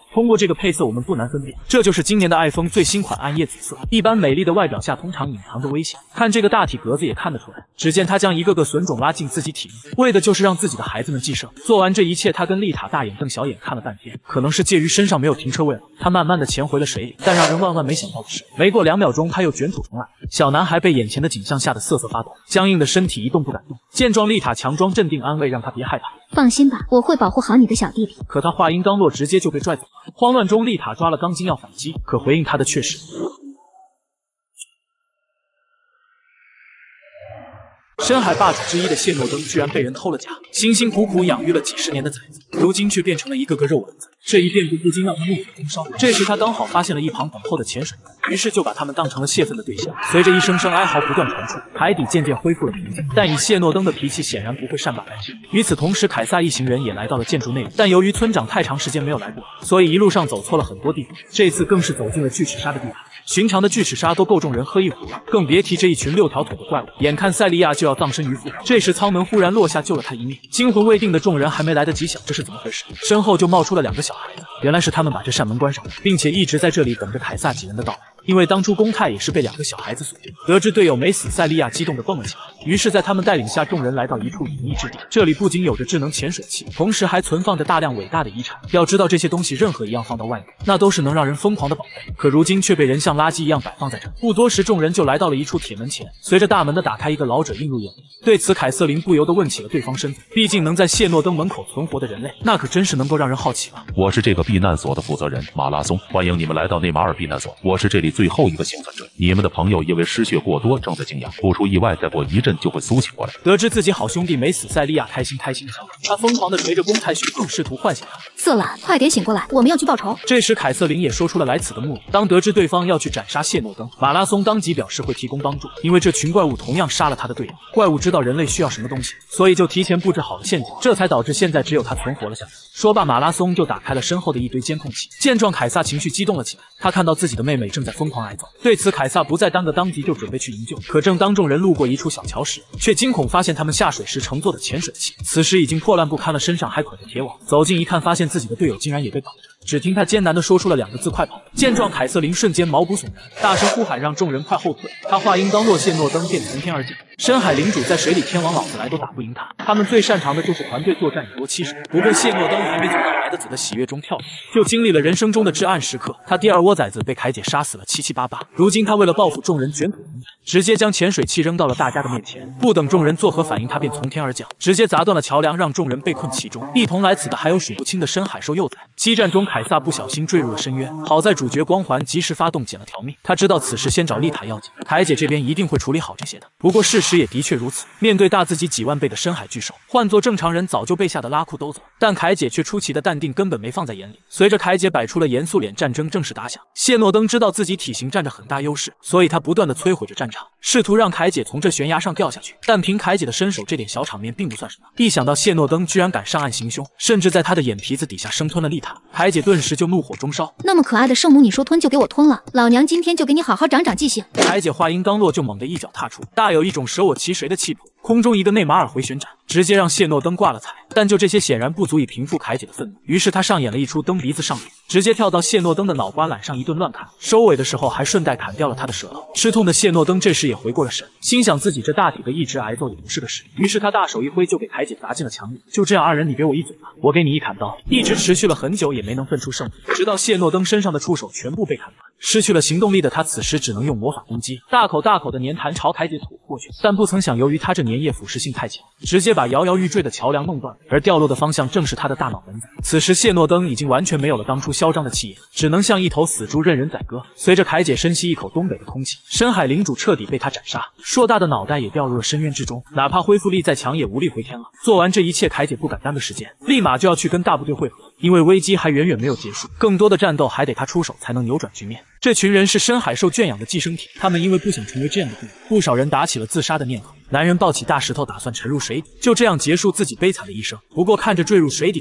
通过这个配色，我们不难分辨，这就是今年的爱疯最新款暗夜紫色。一般美丽的外表下，通常隐藏着危险。看这个大体格子也看得出来。只见他将一个个损种拉进自己体内，为的就是让自己的孩子们继承。做完这一切，他跟丽塔大眼瞪小眼看了半天，可能是介于身上没有停车位了，他慢慢的潜回了水里。但让人万万没想到的是，没过2秒钟，他又卷土重来。小男孩被眼前的景象吓得瑟瑟发抖，僵硬的身体一动不敢动。见状，丽塔强装镇定安慰，让他别害怕。 放心吧，我会保护好你的小弟弟。 可他话音刚落，直接就被拽走了。慌乱中，丽塔抓了钢筋要反击，可回应他的却是深海霸主之一的谢诺登居然被人偷了家，辛辛苦苦养育了几10年的崽子，如今却变成了一个个肉蚊子。这一变故不禁让他怒火中烧。这时他刚好发现了一旁等候的潜水员，于是就把他们当成了泄愤的对象。随着一声声哀嚎不断传出，海底渐渐恢复了平静。但以谢诺登的脾气，显然不会善罢甘休。与此同时，凯撒一行人也来到了建筑内部，但由于村长太长时间没有来过，所以一路上走错了很多地方。这次更是走进了巨齿鲨的地盘。寻常的巨齿鲨都够众人喝一壶了，更别提这一群6条腿的怪物。眼看塞利亚就要葬身鱼腹，这时舱门忽然落下，救了他一命。惊魂未定的众人还没来得及想这是怎么回事，身后就冒出了2个小孩子。原来是他们把这扇门关上了，并且一直在这里等着凯撒几人的到来。因为当初公泰也是被2个小孩子锁定，得知队友没死，塞利亚激动地蹦了起来。于是，在他们带领下，众人来到一处隐秘之地。这里不仅有着智能潜水器，同时还存放着大量伟大的遗产。要知道，这些东西任何一样放到外面，那都是能让人疯狂的宝贝。可如今却被人像垃圾一样摆放在这。不多时，众人就来到了一处铁门前。随着大门的打开，一个老者映入眼帘。对此，凯瑟琳不由得问起了对方身份。毕竟能在谢诺登门口存活的人类，那可真是能够让人好奇了。 我是这个避难所的负责人马拉松，欢迎你们来到内马尔避难所。我是这里最后一个幸存者。你们的朋友因为失血过多，正在静养，不出意外，再过一阵就会苏醒过来。 得知自己好兄弟没死，塞利亚开心的笑，他疯狂地捶着公泰胸口，试图唤醒他。 色懒，快点醒过来，我们要去报仇。 这时凯瑟琳也说出了来此的目的。当得知对方要去斩杀谢诺登，马拉松当即表示会提供帮助，因为这群怪物同样杀了他的队友。怪物知道人类需要什么东西，所以就提前布置好了陷阱，这才导致现在只有他存活了下来。说罢，马拉松就打开了身后的一堆监控器。见状，凯撒情绪激动了起来，他看到自己的妹妹正在疯狂挨揍，对此凯撒不再耽搁，当即就准备去营救。可正当众人路过一处小桥时，却惊恐发现他们下水时乘坐的潜水器，此时已经破烂不堪了，身上还捆着铁网。走近一看，发现自己的队友竟然也被绑着。只听他艰难地说出了2个字：快跑！见状，凯瑟琳瞬间毛骨悚然，大声呼喊让众人快后退。他话音刚落，谢诺登便从天而降。深海领主在水里天王老子来都打不赢他，他们最擅长的就是团队作战以多欺少。不过谢诺登还没从哪来的子的喜悦中跳出，就经历了人生中的至暗时刻。他第2窝崽子被凯姐杀死了七七八八，如今他为了报复众人卷土重来，直接将潜水器扔到了大家的面前。不等众人作何反应，他便从天而降，直接砸断了桥梁，让众人被困其中。一同来此的还有数不清的深海兽幼崽。激战中，凯撒不小心坠入了深渊，好在主角光环及时发动，捡了条命。他知道此事先找丽塔要紧，凯姐这边一定会处理好这些的。不过事实也的确如此，面对大自己几万倍的深海巨兽，换做正常人早就被吓得拉裤兜子了。但凯姐却出奇的淡定，根本没放在眼里。随着凯姐摆出了严肃脸，战争正式打响。谢诺登知道自己体型占着很大优势，所以他不断的摧毁着战场，试图让凯姐从这悬崖上掉下去。但凭凯姐的身手，这点小场面并不算什么。一想到谢诺登居然敢上岸行凶，甚至在他的眼皮子底下生吞了丽塔，凯姐顿时就怒火中烧。 那么可爱的圣母，你说吞就给我吞了，老娘今天就给你好好长长记性。 凯姐话音刚落，就猛地一脚踏出，大有一种舍我其谁的气魄。空中一个内马尔回旋斩，直接让谢诺登挂了彩。但就这些显然不足以平复凯姐的愤怒，于是他上演了一出蹬鼻子上脸，直接跳到谢诺登的脑瓜揽上一顿乱砍，收尾的时候还顺带砍掉了他的舌头。吃痛的谢诺登这时也回过了神，心想自己这大体的一直挨揍也不是个事，于是他大手一挥就给凯姐砸进了墙里。就这样，2人你给我一嘴巴，我给你一砍刀，一直持续了很久也没能分出胜负，直到谢诺登身上的触手全部被砍断，失去了行动力的他此时只能用魔法攻击，大口大口的粘痰朝凯姐吐过去。但不曾想，由于他这粘液腐蚀性太强，直接把摇摇欲坠的桥梁弄断，而掉落的方向正是他的大脑门子。此时谢诺登已经完全没有了当初嚣张的气焰，只能像一头死猪任人宰割。随着凯姐深吸一口东北的空气，深海领主彻底被他斩杀，硕大的脑袋也掉入了深渊之中，哪怕恢复力再强也无力回天了。做完这一切，凯姐不敢耽搁时间，立马就要去跟大部队会合，因为危机还远远没有结束，更多的战斗还得他出手才能扭转局面。这群人是深海兽圈养的寄生体，他们因为不想成为这样的队伍，不少人打起了自杀的念头。男人抱起大石头打算沉入水底，就这样结束自己悲惨的一生。不过看着坠入水底的男人，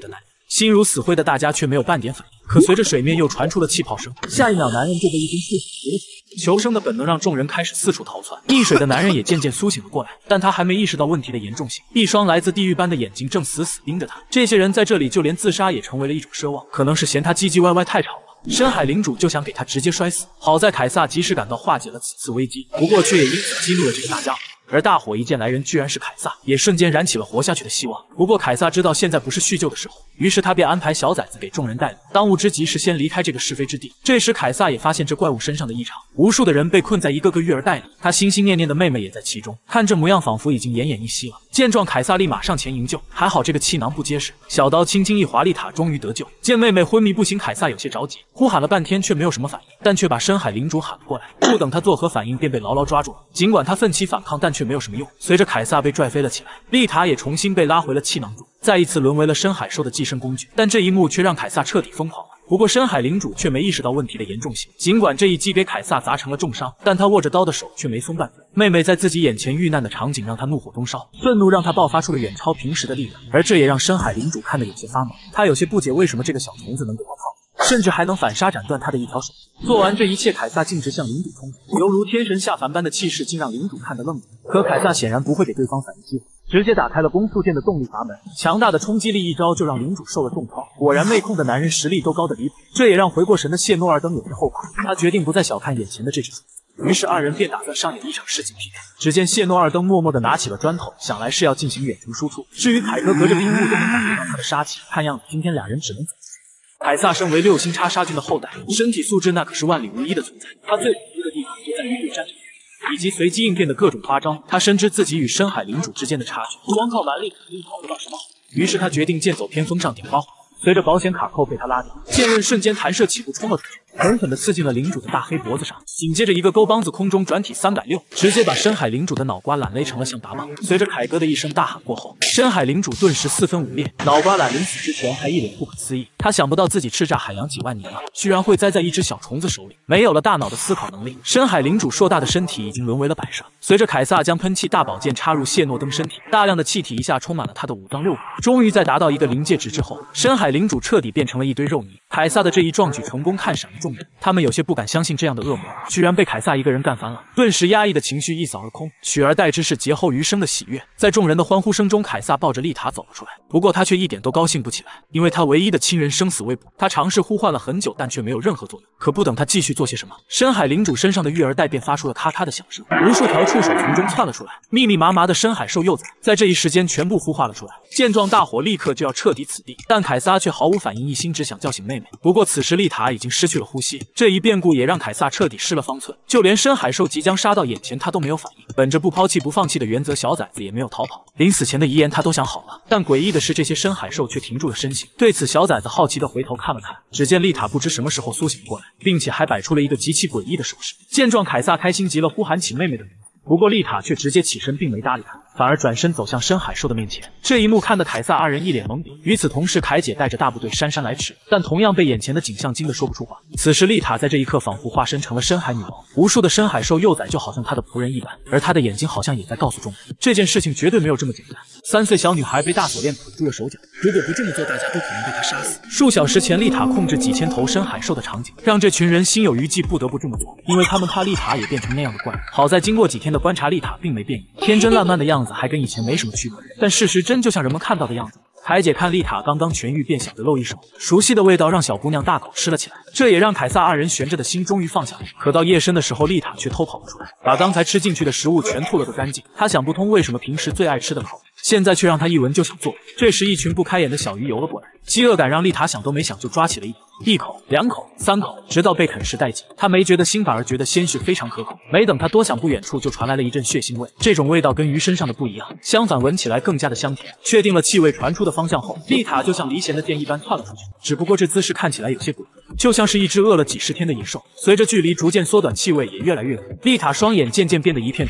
心如死灰的大家却没有半点反应。可随着水面又传出了气泡声，下一秒男人就被一根触手截了起来。求生的本能让众人开始四处逃窜，溺水的男人也渐渐苏醒了过来，但他还没意识到问题的严重性。一双来自地狱般的眼睛正死死盯着他。这些人在这里就连自杀也成为了一种奢望，可能是嫌他唧唧歪歪太吵了。深海领主就想给他直接摔死，好在凯撒及时赶到化解了此次危机，不过却也因此激怒了这个大家伙。而大伙一见来人居然是凯撒，也瞬间燃起了活下去的希望。不过凯撒知道现在不是叙旧的时候，于是他便安排小崽子给众人带路。当务之急是先离开这个是非之地。这时凯撒也发现这怪物身上的异常，无数的人被困在一个个育儿袋里，他心心念念的妹妹也在其中，看这模样仿佛已经奄奄一息了。见状，凯撒立马上前营救，还好这个气囊不结实，小刀轻轻一划，丽塔终于得救。见妹妹昏迷不醒，凯撒有些着急，呼喊了半天却没有什么反应，但却把深海领主喊了过来。不等他作何反应，便被牢牢抓住了。尽管他奋起反抗，但却没有什么用。随着凯撒被拽飞了起来，丽塔也重新被拉回了气囊中，再一次沦为了深海兽的寄生工具。但这一幕却让凯撒彻底疯狂了。不过深海领主却没意识到问题的严重性，尽管这一击给凯撒砸成了重伤，但他握着刀的手却没松半分。妹妹在自己眼前遇难的场景让他怒火中烧，愤怒让他爆发出了远超平时的力量，而这也让深海领主看得有些发毛。他有些不解为什么这个小虫子能给他靠，甚至还能反杀斩断他的一条手。做完这一切，凯撒径直向领主冲去，犹如天神下凡般的气势竟让领主看得愣住。可凯撒显然不会给对方反应机会，直接打开了攻速剑的动力阀门，强大的冲击力一招就让领主受了重创。果然妹控的男人实力都高得离谱，这也让回过神的谢诺尔登有些后怕。他决定不再小看眼前的这只虫子，于是二人便打算上演一场世纪 PK。只见谢诺尔登默默地拿起了砖头，想来是要进行远程输出。至于凯哥隔着屏幕都能感觉到他的杀气，看样子今天俩人只能走。凯撒身为6星叉杀菌的后代，身体素质那可是万里无一的存在。他最恐惧的地方就在于对战的以及随机应变的各种花招。他深知自己与深海领主之间的差距，光靠蛮力肯定讨不到什么好。于是他决定剑走偏锋，上点花环。随着保险卡扣被他拉掉，剑刃瞬间弹射起步冲了出去，狠狠地刺进了领主的大黑脖子上。紧接着一个勾帮子空中转体360，直接把深海领主的脑瓜揽勒成了象拔蚌。随着凯哥的一声大喊过后，深海领主顿时4分5裂，脑瓜揽临死之前还一脸不可思议。他想不到自己叱咤海洋几万年了，居然会栽在一只小虫子手里。没有了大脑的思考能力，深海领主硕大的身体已经沦为了摆设。随着凯撒将喷气大宝剑插入谢诺登身体，大量的气体一下充满了他的5脏6腑。终于在达到一个临界值之后，深海领主彻底变成了一堆肉泥。凯撒的这一壮举成功看闪了众人，他们有些不敢相信这样的恶魔居然被凯撒一个人干翻了，顿时压抑的情绪一扫而空，取而代之是劫后余生的喜悦。在众人的欢呼声中，凯撒抱着丽塔走了出来，不过他却一点都高兴不起来，因为他唯一的亲人生死未卜。他尝试呼唤了很久，但却没有任何作用。可不等他继续做些什么，深海领主身上的育儿袋便发出了咔咔的响声，无数条触手从中窜了出来，密密麻麻的深海兽幼崽在这一时间全部孵化了出来。见状，大伙立刻就要彻底此地，但凯撒却毫无反应，一心只想叫醒妹妹。不过此时丽塔已经失去了呼吸，这一变故也让凯撒彻底失了方寸，就连深海兽即将杀到眼前他都没有反应。本着不抛弃不放弃的原则，小崽子也没有逃跑，临死前的遗言他都想好了。但诡异的是，这些深海兽却停住了身形。对此，小崽子好奇的回头看了看，只见丽塔不知什么时候苏醒过来，并且还摆出了一个极其诡异的手势。见状，凯撒开心极了，呼喊起妹妹的名字。不过丽塔却直接起身，并没搭理他，反而转身走向深海兽的面前。这一幕看得凯撒二人一脸懵逼。与此同时，凯姐带着大部队姗姗来迟，但同样被眼前的景象惊得说不出话。此时丽塔在这一刻仿佛化身成了深海女王，无数的深海兽幼崽就好像她的仆人一般，而她的眼睛好像也在告诉众人，这件事情绝对没有这么简单。3岁小女孩被大锁链捆住了手脚，如果不这么做，大家都可能被她杀死。数小时前，丽塔控制几千头深海兽的场景，让这群人心有余悸，不得不这么做，因为他们怕丽塔也变成那样的怪物。好在经过几天的观察，丽塔并没变异，天真烂漫的样子还跟以前没什么区别。但事实真就像人们看到的样子。凯姐看丽塔刚刚痊愈，便想着露一手，熟悉的味道让小姑娘大口吃了起来，这也让凯撒二人悬着的心终于放下了。可到夜深的时候，丽塔却偷跑了出来，把刚才吃进去的食物全吐了个干净。她想不通为什么平时最爱吃的烤，现在却让她一闻就想做。这时，一群不开眼的小鱼游了过来，饥饿感让丽塔想都没想就抓起了一口、2口、3口，直到被啃食殆尽。她没觉得腥，反而觉得鲜血非常可口。没等她多想，不远处就传来了一阵血腥味，这种味道跟鱼身上的不一样，相反闻起来更加的香甜。确定了气味传出的方向后，丽塔就像离弦的箭一般窜了出去，只不过这姿势看起来有些诡异，就像是一只饿了几10天的野兽。随着距离逐渐缩短，气味也越来越浓，丽塔双眼渐渐变得一片通红，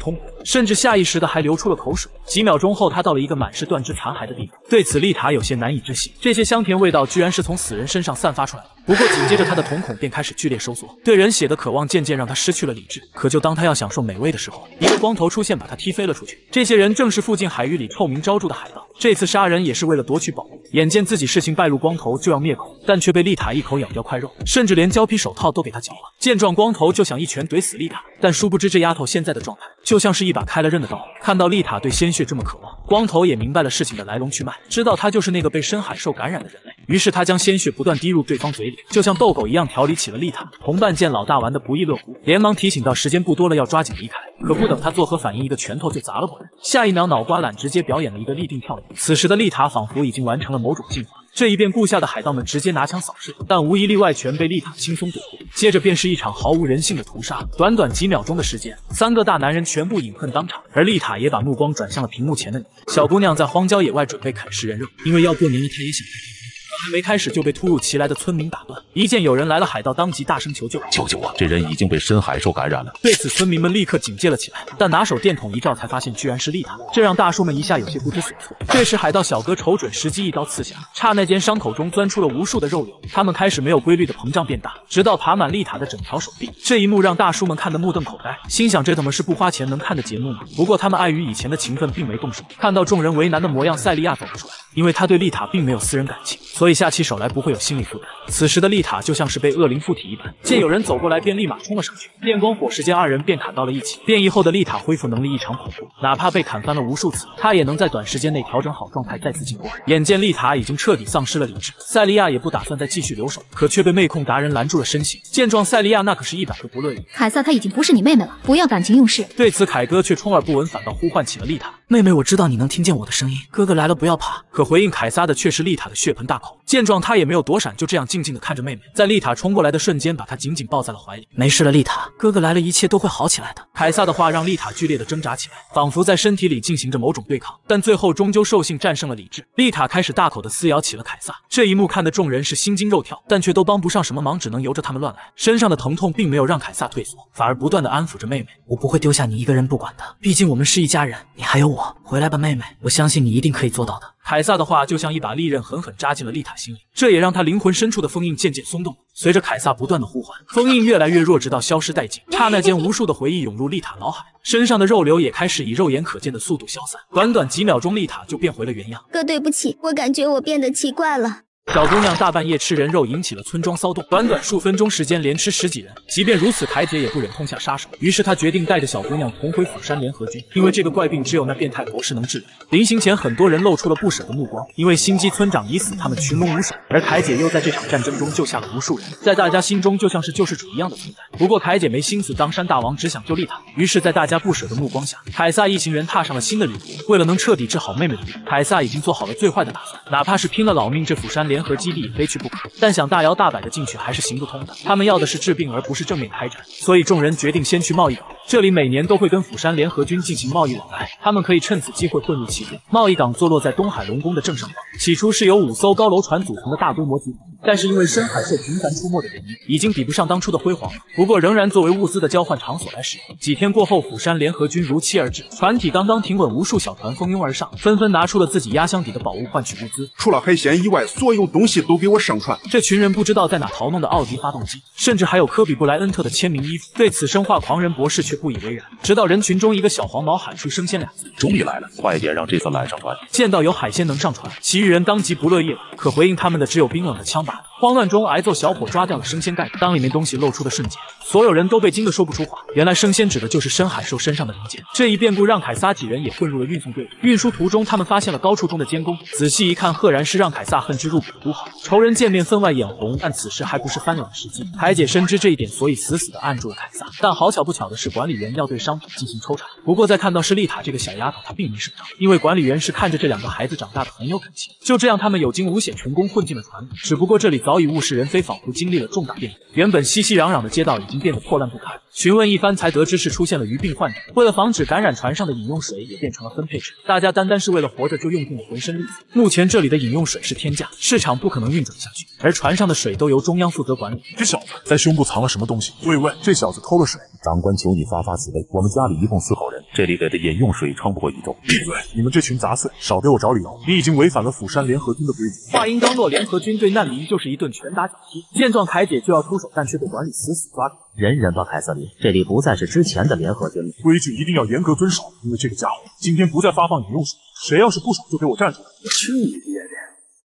甚至下意识的还流出了口水。几秒钟后，他到了一个满是断肢残骸的地方，对此丽塔有些难以置信，这些香甜味道居然是从死人身上散发出来的。不过紧接着他的瞳孔便开始剧烈收缩，对人血的渴望渐渐让他失去了理智。可就当他要享受美味的时候，一个光头出现把他踢飞了出去。这些人正是附近海域里臭名昭著的海盗，这次杀人也是为了夺取宝物。眼见自己事情败露，光头就要灭口，但却被丽塔一口咬掉块肉，甚至连胶皮手套都给他嚼了。见状，光头就想一拳怼死丽塔，但殊不知这丫头现在的状态就像是一把开了刃的刀。看到丽塔对鲜血这么渴望，光头也明白了事情的来龙去脉，知道她就是那个被深海兽感染的人类。于是他将鲜血不断滴入对方嘴里，就像逗狗一样调理起了丽塔。同伴见老大玩得不亦乐乎，连忙提醒到时间不多了，要抓紧离开。可不等他作何反应，一个拳头就砸了过来。下一秒，脑瓜懒直接表演了一个立定跳跃。此时的丽塔仿佛已经完成了某种进化。这一变，部下的海盗们直接拿枪扫射，但无一例外全被丽塔轻松躲过。接着便是一场毫无人性的屠杀。短短几秒钟的时间，3个大男人全部饮恨当场，而丽塔也把目光转向了屏幕前的你。小姑娘在荒郊野外准备啃食人肉，因为要过年了，她也想还没开始就被突如其来的村民打断。一见有人来了，海盗当即大声求救：“ 救救我！这人已经被深海兽感染了！” 对此，村民们立刻警戒了起来，但拿手电筒一照，才发现居然是丽塔，这让大叔们一下有些不知所措。这时，海盗小哥瞅准时机，一刀刺下，刹那间伤口中钻出了无数的肉瘤，他们开始没有规律的膨胀变大，直到爬满丽塔的整条手臂。这一幕让大叔们看得目瞪口呆，心想这他妈是不花钱能看的节目吗？不过他们碍于以前的情分，并没动手。看到众人为难的模样，塞利亚走了出来，因为他对丽塔并没有私人感情，所以下起手来不会有心理负担。此时的丽塔就像是被恶灵附体一般，见有人走过来便立马冲了上去，电光火石间二人便砍到了一起。变异后的丽塔恢复能力异常恐怖，哪怕被砍翻了无数次，她也能在短时间内调整好状态再次进攻。眼见丽塔已经彻底丧失了理智，塞利亚也不打算再继续留守，可却被妹控达人拦住了身形。见状，塞利亚那可是100个不乐意。 凯撒，她已经不是你妹妹了，不要感情用事。 对此，凯哥却充耳不闻，反倒呼唤起了丽塔。 妹妹，我知道你能听见我的声音，哥哥来了不要怕。 可回应凯撒的却是丽塔的血盆大口。见状，他也没有躲闪，就这样静静的看着妹妹，在丽塔冲过来的瞬间，把她紧紧抱在了怀里。 没事了，丽塔，哥哥来了，一切都会好起来的。 凯撒的话让丽塔剧烈的挣扎起来，仿佛在身体里进行着某种对抗，但最后终究兽性战胜了理智。丽塔开始大口的撕咬起了凯撒，这一幕看得众人是心惊肉跳，但却都帮不上什么忙，只能由着他们乱来。身上的疼痛并没有让凯撒退缩，反而不断的安抚着妹妹。 我不会丢下你一个人不管的，毕竟我们是一家人，你还有我。回来吧，妹妹，我相信你一定可以做到的。 凯撒的话就像一把利刃，狠狠扎进了丽塔心里，这也让她灵魂深处的封印渐渐松动。随着凯撒不断的呼唤，封印越来越弱，直到消失殆尽。刹那间，无数的回忆涌入丽塔脑海，身上的肉瘤也开始以肉眼可见的速度消散。短短几秒钟，丽塔就变回了原样。 哥，对不起，我感觉我变得奇怪了。 小姑娘大半夜吃人肉，引起了村庄骚动。短短数分钟时间，连吃10几人。即便如此，凯姐也不忍痛下杀手，于是她决定带着小姑娘同回釜山联合军，因为这个怪病只有那变态博士能治疗。临行前，很多人露出了不舍的目光，因为心机村长已死，他们群龙无首，而凯姐又在这场战争中救下了无数人，在大家心中就像是救世主一样的存在。不过凯姐没心思当山大王，只想救丽塔。于是，在大家不舍的目光下，凯撒一行人踏上了新的旅途。为了能彻底治好妹妹的病，凯撒已经做好了最坏的打算，哪怕是拼了老命，这釜山联合基地也非去不可。但想大摇大摆的进去还是行不通的，他们要的是治病而不是正面开战，所以众人决定先去贸易港。这里每年都会跟釜山联合军进行贸易往来，他们可以趁此机会混入其中。贸易港坐落在东海龙宫的正上方，起初是由5艘高楼船组成的大规模集团，但是因为深海兽频繁出没的原因，已经比不上当初的辉煌了。不过仍然作为物资的交换场所来使用。几天过后，釜山联合军如期而至，船体刚刚停稳，无数小船蜂拥而上，纷纷拿出了自己压箱底的宝物换取物资。 除了海鲜以外，所有东西都给我上船。 这群人不知道在哪淘弄的奥迪发动机，甚至还有科比布莱恩特的签名衣服。对此，生化狂人博士却不以为然，直到人群中一个小黄毛喊出生鲜2字， 终于来了，快点让这次拦上船。 见到有海鲜能上船，其余人当即不乐意了，可回应他们的只有冰冷的枪把子。慌乱中，挨揍小伙抓掉了生鲜盖子，当里面东西露出的瞬间，所有人都被惊得说不出话。原来生鲜指的就是深海兽身上的零件。这一变故让凯撒几人也混入了运送队伍。运输途中，他们发现了高处中的监工，仔细一看，赫然是让凯撒恨之入骨的毒豪。仇人见面分外眼红，但此时还不是翻脸的时机。凯姐深知这一点，所以死死的按住了凯撒。但好巧不巧的是，管理员要对商品进行抽查。不过在看到是丽塔这个小丫头，她并没声张，因为管理员是看着这2个孩子长大的，很有感情。就这样，他们有惊无险，成功混进了船里。只不过这里早已物是人非，仿佛经历了重大变故。原本熙熙攘攘的街道已经变得破烂不堪。询问一番才得知是出现了鱼病患者，为了防止感染，船上的饮用水也变成了分配制，大家单是为了活着就用尽了浑身力气。目前这里的饮用水是天价，市场不可能运转下去，而船上的水都由中央负责管理。 这小子在胸部藏了什么东西？喂，这小子偷了水， 长官，求你发发慈悲，我们家里一共4口人，这里给的饮用水撑不过1周。 闭嘴！你们这群杂碎，少给我找理由！你已经违反了釜山联合军的规矩。 话音刚落，联合军对难民就是一顿拳打脚踢。见状，凯姐就要出手，但却被管理死死抓住。 忍忍吧，凯瑟琳，这里不再是之前的联合军了。 规矩一定要严格遵守，因为这个家伙今天不再发放饮用水，谁要是不爽就给我站出来！ 我去你爹的！